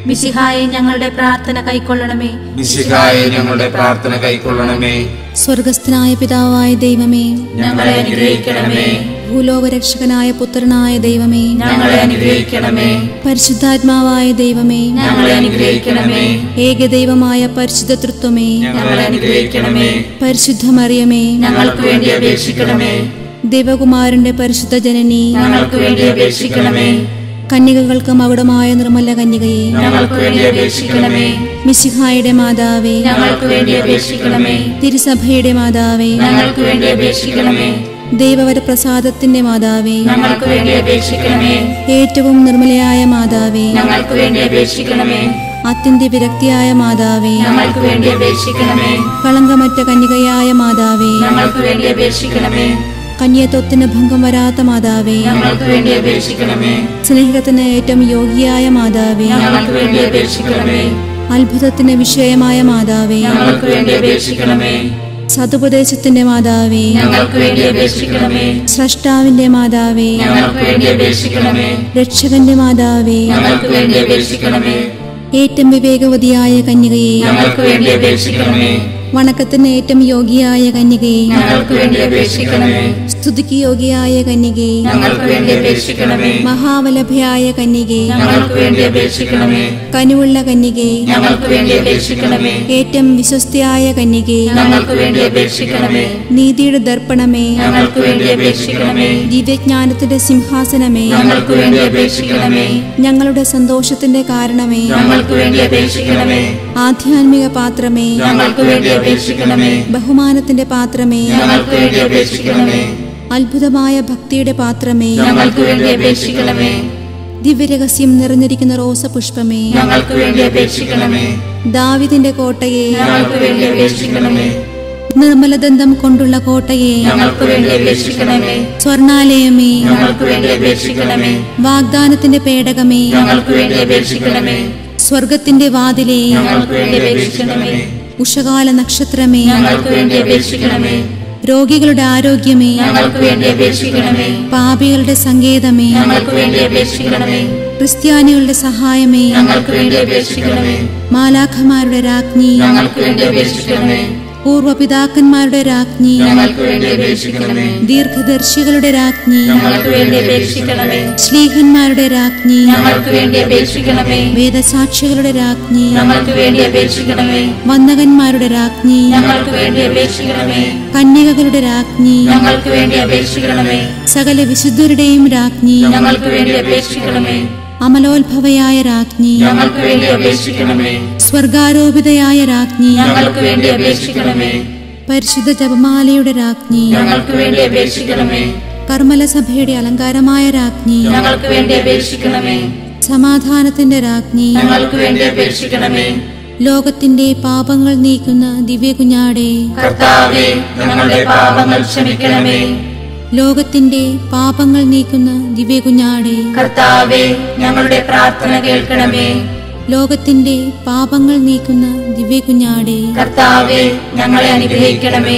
മിശിഹായെ ഞങ്ങളുടെ പ്രാർത്ഥന കൈക്കൊള്ളണമേ. മിശിഹായെ ഞങ്ങളുടെ പ്രാർത്ഥന കൈക്കൊള്ളണമേ. സ്വർഗസ്ഥനായ പിതാവായ ദൈവമേ, ഞങ്ങളെ അനുഗ്രഹിക്കണമേ. ഭൂലോകരക്ഷകനായ പുത്രനായ ദൈവമേ, ഞങ്ങളെ അനുഗ്രഹിക്കണമേ. പരിശുദ്ധാത്മാവായ ദൈവമേ, ഞങ്ങളെ അനുഗ്രഹിക്കണമേ. ഏകദൈവമായ പരിശുദ്ധ തൃത്വമേ, ഞങ്ങളെ അനുഗ്രഹിക്കണമേ. പരിശുദ്ധ മറിയമേ, ഞങ്ങൾക്ക് വേണ്ടി അപേക്ഷിക്കണമേ. ദേവകുമാരന്റെ പരിശുദ്ധ ജനനി, ഞങ്ങൾക്ക് വേണ്ടി അപേക്ഷിക്കണമേ. കന്യകകൾക്ക് മകുടമായ നിർമ്മല കന്യകയെ, ഞങ്ങൾക്ക് വേണ്ടി അപേക്ഷിക്കണമേ. മിശിഹായുടെ മാതാവേ, ഞങ്ങൾക്ക് വേണ്ടി അപേക്ഷിക്കണമേ. തിരുസഭയുടെ മാതാവേ, ഞങ്ങൾക്ക് വേണ്ടി അപേക്ഷിക്കണമേ. ദൈവവരപ്രസാദത്തിന്റെ മാതാവേ, ഞങ്ങൾക്ക് വേണ്ടി അപേക്ഷിക്കണമേ. ഏറ്റവും നിർമ്മലയായ മാതാവേ, ഞങ്ങൾക്ക് വേണ്ടി അപേക്ഷിക്കണമേ. അത്യന്ത വിരക്തിയായ മാതാവേ, ഞങ്ങൾക്ക് വേണ്ടി അപേക്ഷിക്കണമേ. കളങ്കമറ്റ കന്യകയായ മാതാവേ, ഞങ്ങൾക്ക് വേണ്ടി അപേക്ഷിക്കണമേ. കന്യത്വത്തിന് ഭംഗം വരാത്ത മാതാവേ, ഞങ്ങൾക്ക് വേണ്ടി അപേക്ഷിക്കണമേ. സ്നേഹത്തിന് ഏറ്റവും യോഗ്യയായ മാതാവേ, ഞങ്ങൾക്ക് വേണ്ടി അപേക്ഷിക്കണമേ. അത്ഭുതത്തിന് വിഷയമായ മാതാവേ, ഞങ്ങൾക്ക് വേണ്ടി അപേക്ഷിക്കണമേ. സതുപദേശത്തിന്റെ മാതാവേ, ഞങ്ങൾക്ക് വേണ്ടി അപേക്ഷിക്കണമേ. സ്രഷ്ടാവിന്റെ മാതാവേ, ഞങ്ങൾക്ക് വേണ്ടി അപേക്ഷിക്കണമേ. രക്ഷകന്റെ മാതാവേ, ഞങ്ങൾക്ക് വേണ്ടി അപേക്ഷിക്കണമേ. ഏറ്റവും വിവേകവതിയായ കന്യകയെ, ഞങ്ങൾക്ക് വേണ്ടി അപേക്ഷിക്കണമേ. വണക്കത്തിന് ഏറ്റവും യോഗ്യയായ കന്യകയെ, ഞങ്ങൾക്ക് വേണ്ടി അപേക്ഷിക്കണമേ. സ്തുതിക്ക് യോഗ്യയായ കന്യകയെ, ഞങ്ങൾക്ക് വേണ്ടി അപേക്ഷിക്കണമേ. മഹാവലഭയായ കന്യകയെ, ഞങ്ങൾക്ക് വേണ്ടി അപേക്ഷിക്കണമേ. കനിവുള്ള കന്യകയെ, ഞങ്ങൾക്ക് വേണ്ടി അപേക്ഷിക്കണമേ. ഏറ്റവും വിശ്വസ്തയായ കന്യകയെ, ഞങ്ങൾക്ക് വേണ്ടി അപേക്ഷിക്കണമേ. നീതിയുടെ ദർപ്പണമേ, ഞങ്ങൾക്ക് വേണ്ടി അപേക്ഷിക്കണമേ. ദിവ്യജ്ഞാനത്തിന്റെ സിംഹാസനമേ, ഞങ്ങൾക്ക് വേണ്ടി അപേക്ഷിക്കണമേ. ഞങ്ങളുടെ സന്തോഷത്തിന്റെ കാരണമേ, ഞങ്ങൾക്ക് വേണ്ടി അപേക്ഷിക്കണമേ. ആധ്യാത്മിക പാത്രമേ, ഞങ്ങൾക്ക് വേണ്ടി അപേക്ഷിക്കണമേ. ബഹുമാനത്തിന്റെ പാത്രമേ, ഞങ്ങൾക്ക് വേണ്ടി അപേക്ഷിക്കണമേ. അത്ഭുതമായ ഭക്തിയുടെ പാത്രമേ, ഞങ്ങൾക്ക് വേണ്ടി അപേക്ഷിക്കണമേ. ദിവ്യരഹസ്യം നിറഞ്ഞിരിക്കുന്ന റോസപുഷ്പമേ, ഞങ്ങൾക്ക് വേണ്ടി അപേക്ഷിക്കണമേ. ദാവീദിന്റെ കോട്ടയെ, ഞങ്ങൾക്ക് വേണ്ടി അപേക്ഷിക്കണമേ. നിർമ്മലദന്തം കൊണ്ടുള്ള കോട്ടയെ, ഞങ്ങൾക്ക് വേണ്ടി അപേക്ഷിക്കണമേ. സ്വർണാലയമേ, ഞങ്ങൾക്ക് വേണ്ടി അപേക്ഷിക്കണമേ. വാഗ്ദാനത്തിന്റെ പേടകമേ, ഞങ്ങൾക്ക് വേണ്ടി അപേക്ഷിക്കണമേ. സ്വർഗത്തിന്റെ വാതിലേ, ഞങ്ങൾക്ക് വേണ്ടി അപേക്ഷിക്കണമേ. ഉഷകാല നക്ഷത്രമേ, ഞങ്ങൾക്ക് വേണ്ടി അപേക്ഷിക്കണമേ. രോഗികളുടെ ആരോഗ്യമേ, ഞങ്ങൾക്ക് വേണ്ടി അപേക്ഷിക്കണമേ. പാപികളുടെ സങ്കേതമേ, ഞങ്ങൾക്ക് വേണ്ടി അപേക്ഷിക്കണമേ. ക്രിസ്ത്യാനികളുടെ സഹായമേ, ഞങ്ങൾക്ക് വേണ്ടി അപേക്ഷിക്കണമേ. മാലാഖമാരുടെ രാജ്ഞി, ഞങ്ങൾക്ക് വേണ്ടി അപേക്ഷിക്കണമേ. പൂർവപിതാക്കന്മാരുടെ രാജ്ഞി, ഞങ്ങൾക്ക് വേണ്ടി അപേക്ഷിക്കണമേ. ദീർഘദർശികളുടെ രാജ്ഞി, ഞങ്ങൾക്ക് വേണ്ടി അപേക്ഷിക്കണമേ. ശ്ലീഹന്മാരുടെ രാജ്ഞി, ഞങ്ങൾക്ക് വേണ്ടി അപേക്ഷിക്കണമേ. വേദസാക്ഷികളുടെ രാജ്ഞി, ഞങ്ങൾക്ക് വേണ്ടി അപേക്ഷിക്കണമേ. വന്ദകന്മാരുടെ രാജ്ഞി, ഞങ്ങൾക്ക് വേണ്ടി അപേക്ഷിക്കണമേ. കന്യകകളുടെ രാജ്ഞി, ഞങ്ങൾക്ക് വേണ്ടി അപേക്ഷിക്കണമേ. സകല വിശുദ്ധരുടെയും രാജ്ഞി, ഞങ്ങൾക്ക് വേണ്ടി അപേക്ഷിക്കണമേ. അമലോത്ഭവയായ രാജ്ഞി, ഞങ്ങൾക്ക് വേണ്ടി അപേക്ഷിക്കണമേ. സ്വർഗാരോപിതയായ രാജ്ഞി, ഞങ്ങൾക്ക് വേണ്ടി അപേക്ഷിക്കണമേ. പരിശുദ്ധ ജപമാലയുടെ രാജ്ഞി, ഞങ്ങൾക്ക് വേണ്ടി അപേക്ഷിക്കണമേ. കർമ്മലസഭയുടെ അലങ്കാരമായ രാജ്ഞി, ഞങ്ങൾക്ക് വേണ്ടി അപേക്ഷിക്കണമേ. സമാധാനത്തിന്റെ രാജ്ഞി, ഞങ്ങൾക്ക് വേണ്ടി അപേക്ഷിക്കണമേ. ലോകത്തിന്റെ പാപങ്ങൾ നീക്കുന്ന ദിവ്യ കുഞ്ഞാടേ, കർത്താവേ, ഞങ്ങളുടെ പാപങ്ങൾ ക്ഷമിക്കണമേ. ലോകത്തിന്റെ പാപങ്ങൾ നീക്കുന്ന ദിവ്യ കുഞ്ഞാടേ, കർത്താവേ, ഞങ്ങളുടെ പ്രാർത്ഥന കേൾക്കണമേ. ലോകത്തിന്റെ പാപങ്ങൾ നീക്കുന്ന ദിവ്യ കുഞ്ഞാടേ, കർത്താവേ, ഞങ്ങളെ അനുഗ്രഹിക്കണമേ.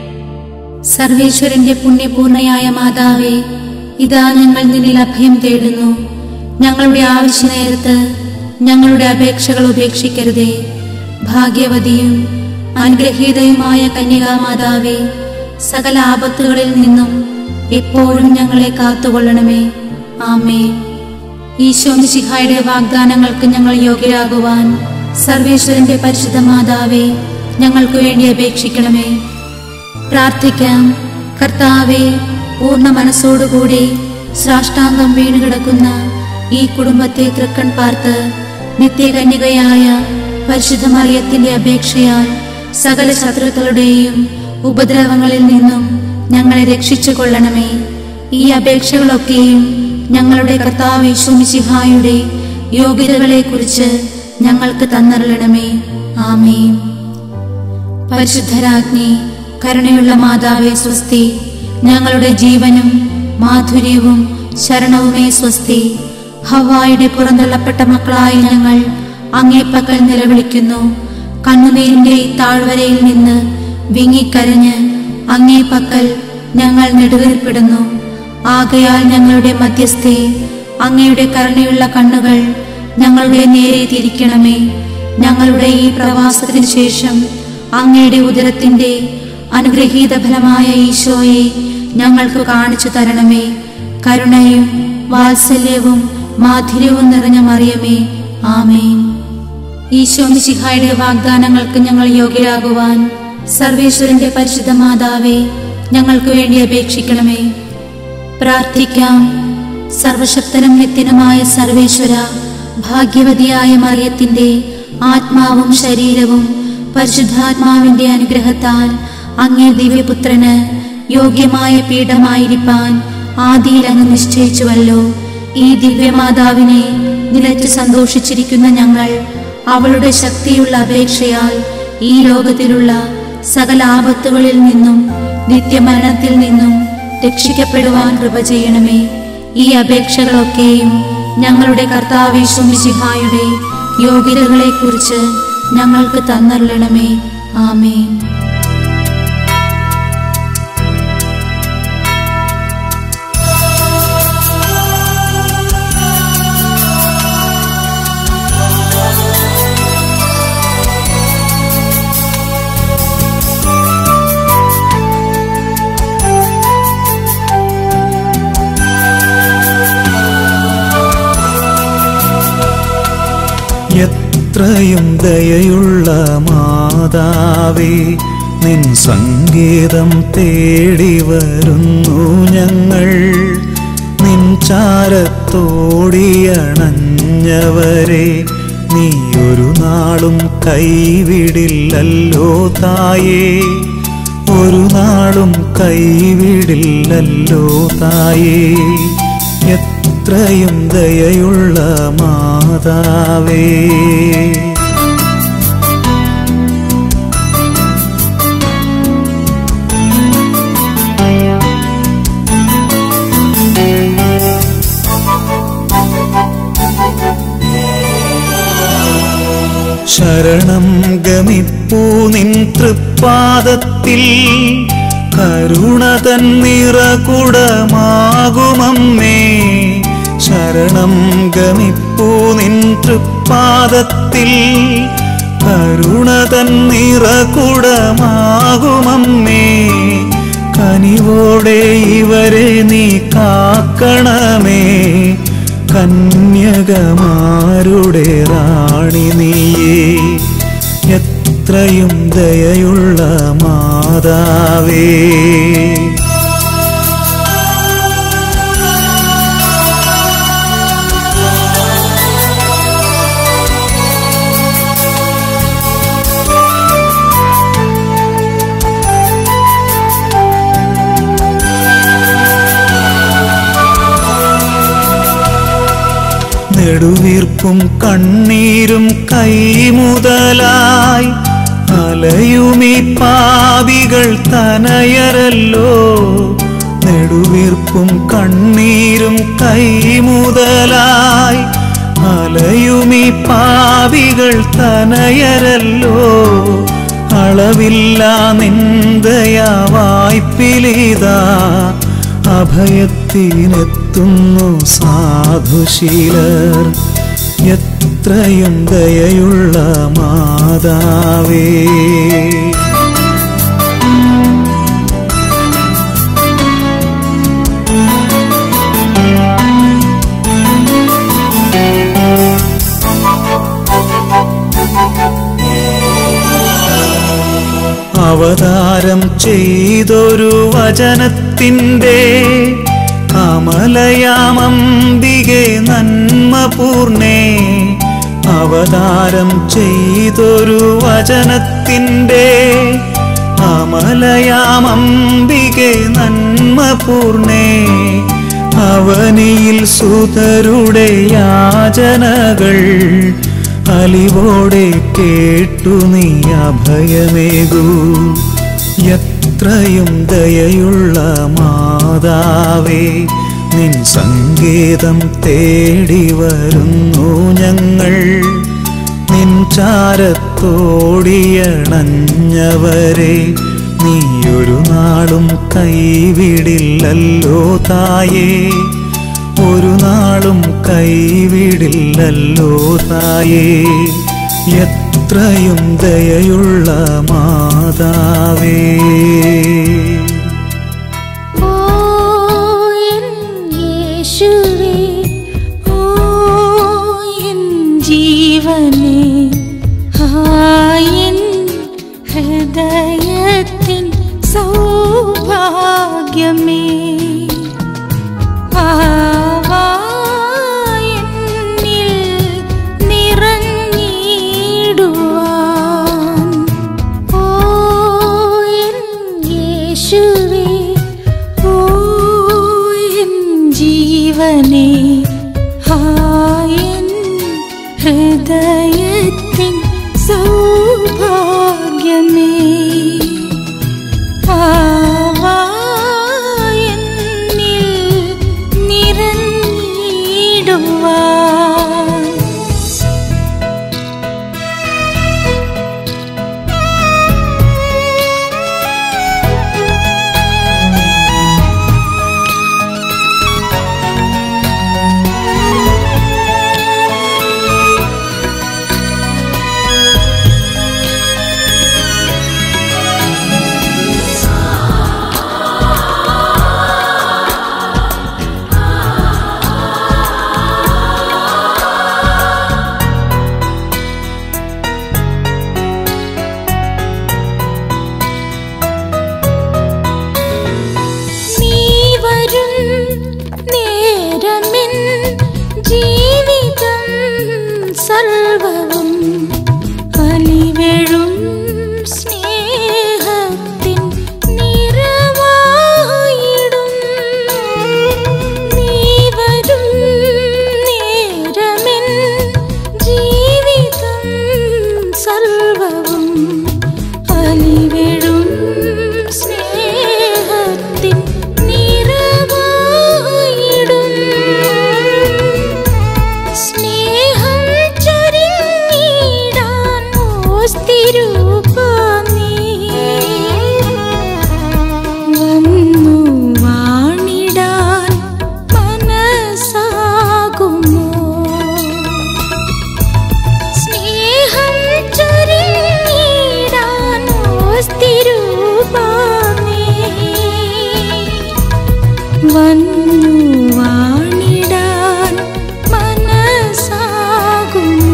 സർവേശ്വരന്റെ പുണ്യപൂർണയായ മാതാവേ, ഇതാ ഞങ്ങൾ നിന്നിൽ അഭയം തേടുന്നു. ഞങ്ങളുടെ ആവശ്യ നേരത്ത് ഞങ്ങളുടെ അപേക്ഷകൾ ഉപേക്ഷിക്കരുതേ. ഭാഗ്യവതിയും അനുഗ്രഹീതയുമായ കന്യകാമാതാവേ, സകല ആപത്തുകളിൽ നിന്നും എപ്പോഴും ഞങ്ങളെ കാത്തുകൊള്ളണമേ. ആമേൻ. ഈശോ മിശിഹായുടെ വാഗ്ദാനങ്ങൾക്ക് ഞങ്ങൾ യോഗ്യരാകുവാൻ സർവേശ്വരന്റെ പരിശുദ്ധ മാതാവേ, ഞങ്ങൾക്ക് വേണ്ടി അപേക്ഷിക്കണമേ. പ്രാർത്ഥിക്കാം. കർത്താവേ, പൂർണ്ണ മനസ്സോടുകൂടി സാഷ്ടാംഗം വീണുകിടക്കുന്ന ഈ കുടുംബത്തെ തൃക്കൺ പാർത്ത് നിത്യകന്യകയായ പരിശുദ്ധ മറിയത്തിന്റെ അപേക്ഷയാൽ സകല ശത്രുക്കളുടെയും ഉപദ്രവങ്ങളിൽ നിന്നും ഞങ്ങളെ രക്ഷിച്ചു കൊള്ളണമേ. ഈ അപേക്ഷകളൊക്കെയും ഞങ്ങളുടെ കർത്താവ് യേശു മിശിഹായുടെ യോഗ്യതകളെ കുറിച്ച് ഞങ്ങൾക്ക് തന്നരുളണമേ. ആമേൻ. പരിശുദ്ധരാജ്ഞി, കരുണയുള്ള മാതാവേ സ്വസ്തി. ഞങ്ങളുടെ ജീവനും മാധുര്യവും ശരണവുമേ സ്വസ്തി. ഹവ്വായുടെ പുറന്തള്ളപ്പെട്ട മക്കളായി ഞങ്ങൾ അങ്ങേപ്പക്കൽ നിലവിളിക്കുന്നു. കണ്ണുനീരിന്റെ ഈ താഴ്വരയിൽ നിന്ന് വിങ്ങിക്കരഞ്ഞ് അങ്ങേപ്പക്കൽ ഞങ്ങൾ നെടുവേർപ്പെടുന്നു. ആകയാൽ ഞങ്ങളുടെ മധ്യസ്ഥേ, അങ്ങയുടെ കരുണയുള്ള കണ്ണുകൾ ഞങ്ങളുടെ നേരെ തിരിക്കണമേ. ഞങ്ങളുടെ ഈ പ്രവാസത്തിന് ശേഷം അങ്ങയുടെ ഉദരത്തിന്റെ അനുഗ്രഹീത ഫലമായ ഈശോയെ ഞങ്ങൾക്ക് കാണിച്ചു തരണമേ. കരുണയും വാത്സല്യവും മാധുര്യവും നിറഞ്ഞ മറിയമേ, ആമേൻ. ഈശോ മിശിഹായുടെ വാഗ്ദാനങ്ങൾക്ക് ഞങ്ങൾ യോഗ്യരാകുവാൻ സർവേശ്വരന്റെ പരിശുദ്ധ മാതാവേ, ഞങ്ങൾക്ക് വേണ്ടി അപേക്ഷിക്കണമേ. പ്രാർത്ഥിക്കാം. സർവശക്തനും നിത്യനുമായ സർവേശ്വര, ഭാഗ്യവതിയായ മറിയത്തിന്റെ ആത്മാവും ശരീരവും പരിശുദ്ധാത്മാവിന്റെ അനുഗ്രഹത്താൽ അങ്ങേ ദിവ്യപുത്രന് യോഗ്യമായ പീഠമായിരിക്കാൻ ആദിയിൽ അങ്ങ് നിശ്ചയിച്ചുവല്ലോ. ഈ ദിവ്യമാതാവിനെ നിലച്ച് സന്തോഷിച്ചിരിക്കുന്ന ഞങ്ങൾ അവളുടെ ശക്തിയുള്ള അപേക്ഷയാൽ ഈ ലോകത്തിലുള്ള സകല ആപത്തുകളിൽ നിന്നും നിത്യമരണത്തിൽ നിന്നും രക്ഷിക്കപ്പെടുവാൻ കൃപ ചെയ്യണമേ. ഈ അപേക്ഷകളൊക്കെയും ഞങ്ങളുടെ കർത്താവ് യേശു മിശിഹായുടെ യോഗ്യതകളെ കുറിച്ച് ഞങ്ങൾക്ക് തന്നരുളണമേ. ആമേൻ. എത്രയും ദയയുള്ള മാതാവേ, നിൻ സംഗീതം തേടി വരുന്നു ഞങ്ങൾ. നിൻ ചാരത്തോടിയണഞ്ഞവരെ നീ ഒരു നാളും കൈവിടില്ലല്ലോ തായേ, ഒരു നാളും കൈവിടില്ലല്ലോ തായേ. എത്രയും ദയയുള്ള മാതാവേ, ശരണം ഗമിപ്പൂ നിൻ തൃപ്പാദത്തിൽ, കരുണ തന്നിറകുടമാകുമമ്മേ. ശരണം ഗമിപ്പൂ നിൻ തൃപ്പാദത്തിൽ, കരുണ തന്നിറകുടമാകുമമ്മേ. കനിവോടെ ഇവരെ നീ കാക്കണമേ, കന്യകമാരുടെ റാണി നീയേ. എത്രയും ദയയുള്ള മാതാവേ, നെടുവീർപ്പും കണ്ണീരും കൈമുതലായി അലയുമീ പാപികൾ തനയരല്ലോ. നെടുവീർപ്പും കണ്ണീരും കൈമുതലായി അലയുമീ പാപികൾ തനയരല്ലോ. അളവില്ല നിന്ദയാ വായ്പിലിതാ, അഭയത്തിനെത്തുന്നു സാധുശീലർ. എത്രയും ദയയുള്ള മാതാവേ, അവതാരം ചെയ്തൊരു വചനത്തിൻ്റെ അമലയാമംബികെ നന്മപൂർണേ. അവതാരം ചെയ്തൊരു വചനത്തിൻ്റെ അമലയാമംബികെ നന്മപൂർണേ. അവനിയിൽ സുതരുടെ യാചനകൾ അലിവോടെ കേട്ടു നീ അഭയമേകൂ. എത്രയും ദയയുള്ള മാതാവേ, നിൻ സംഗീതം തേടി വരുന്നു ഞങ്ങൾ. നിൻ ചാരത്തോടിയണഞ്ഞവരെ നീ ഒരു നാളും കൈവിടില്ലല്ലോ തായേ, ഒരു നാളും കൈവിടില്ലല്ലോ തായേ. എത്രയും ദയയുള്ള മാതാവേ. ഓ എൻ യേശുവേ, ഓ എൻ ജീവനേ, എൻ ഹൃദയത്തിൻ സൗഭാഗ്യമേ, ഹൃദയത്തിൻ സൗഭാഗ്യമേ, എന്നിൽ നിറഞ്ഞിടുവാൻ. ജീവിതം സർവവും അലിവെഴും സ്നേഹത്തിൻ നിറവായിടും. നീ വരും നേരമെൻ ജീവിതം സർവവും അലിവെഴും സ്നേഹത്തിൻ നിറവായിടും. വന്നു വാണിടാൻ മനസ്സാകുമോ? സ്നേഹം ചൊരിഞ്ഞിടാൻ ഓസ്തിരൂപമേ, വന്നു വാണിടാൻ മനസ്സാകുമോ?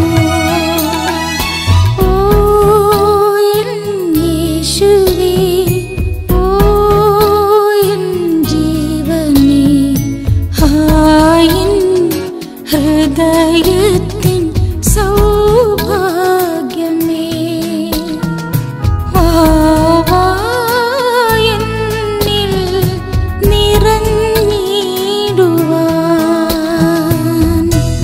ഹൃദയത്തിൻ സൗഭാഗ്യമേ, എന്നിൽ നിറഞ്ഞിടുവാൻ.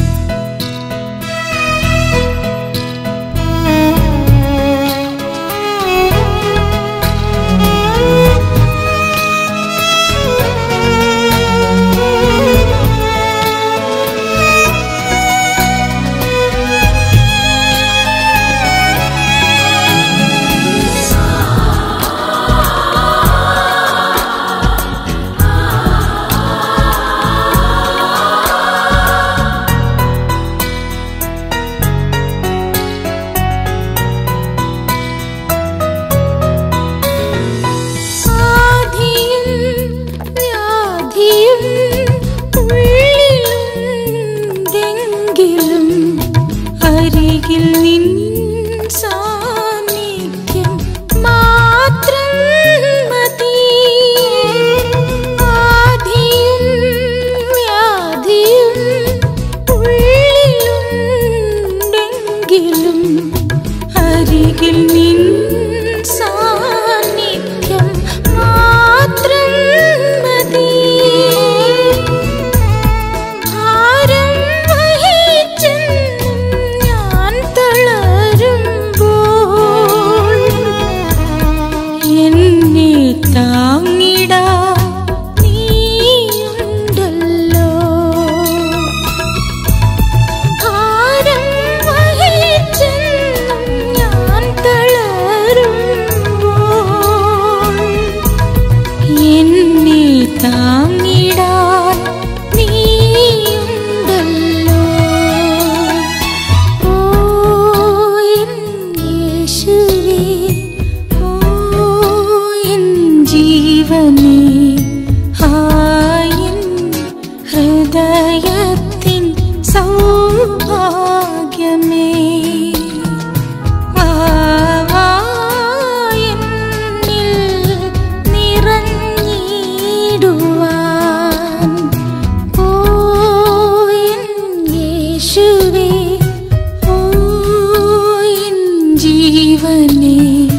അരികിൽ നിൻ സാന്നിധ്യം മാത്രം മതി. ആധിയും വ്യാധിയും ഉള്ളിലുണ്ടെങ്കിലും അരികിൽ നിൻ സാന്നിധ്യം മാത്രം മതി. ഭാരം വഹിച്ചെന്നും ഞാൻ തളരുമ്പോൾ ജീവനേ ആയിൻ ഹൃദയത്തിൻ സൗഭാഗ്യമേ ആവായെന്നിൽ നിറഞ്ഞിടുവാൻ ഓയിൻ യേശുവേ ഓയിൻ ജീവനേ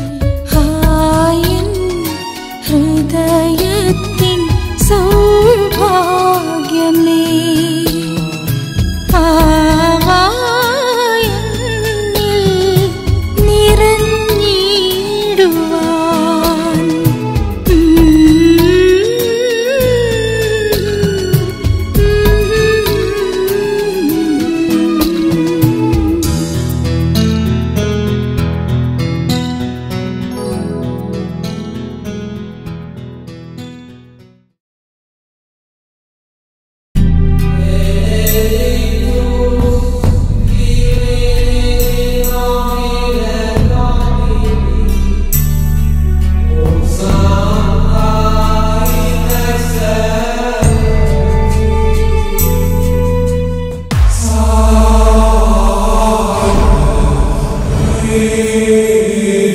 ആയിൻ ഹൃദയത്തിൻ സൗഭാഗ്യമേ ആവായെന്നിൽ നിറഞ്ഞിടുവാൻ Yeah.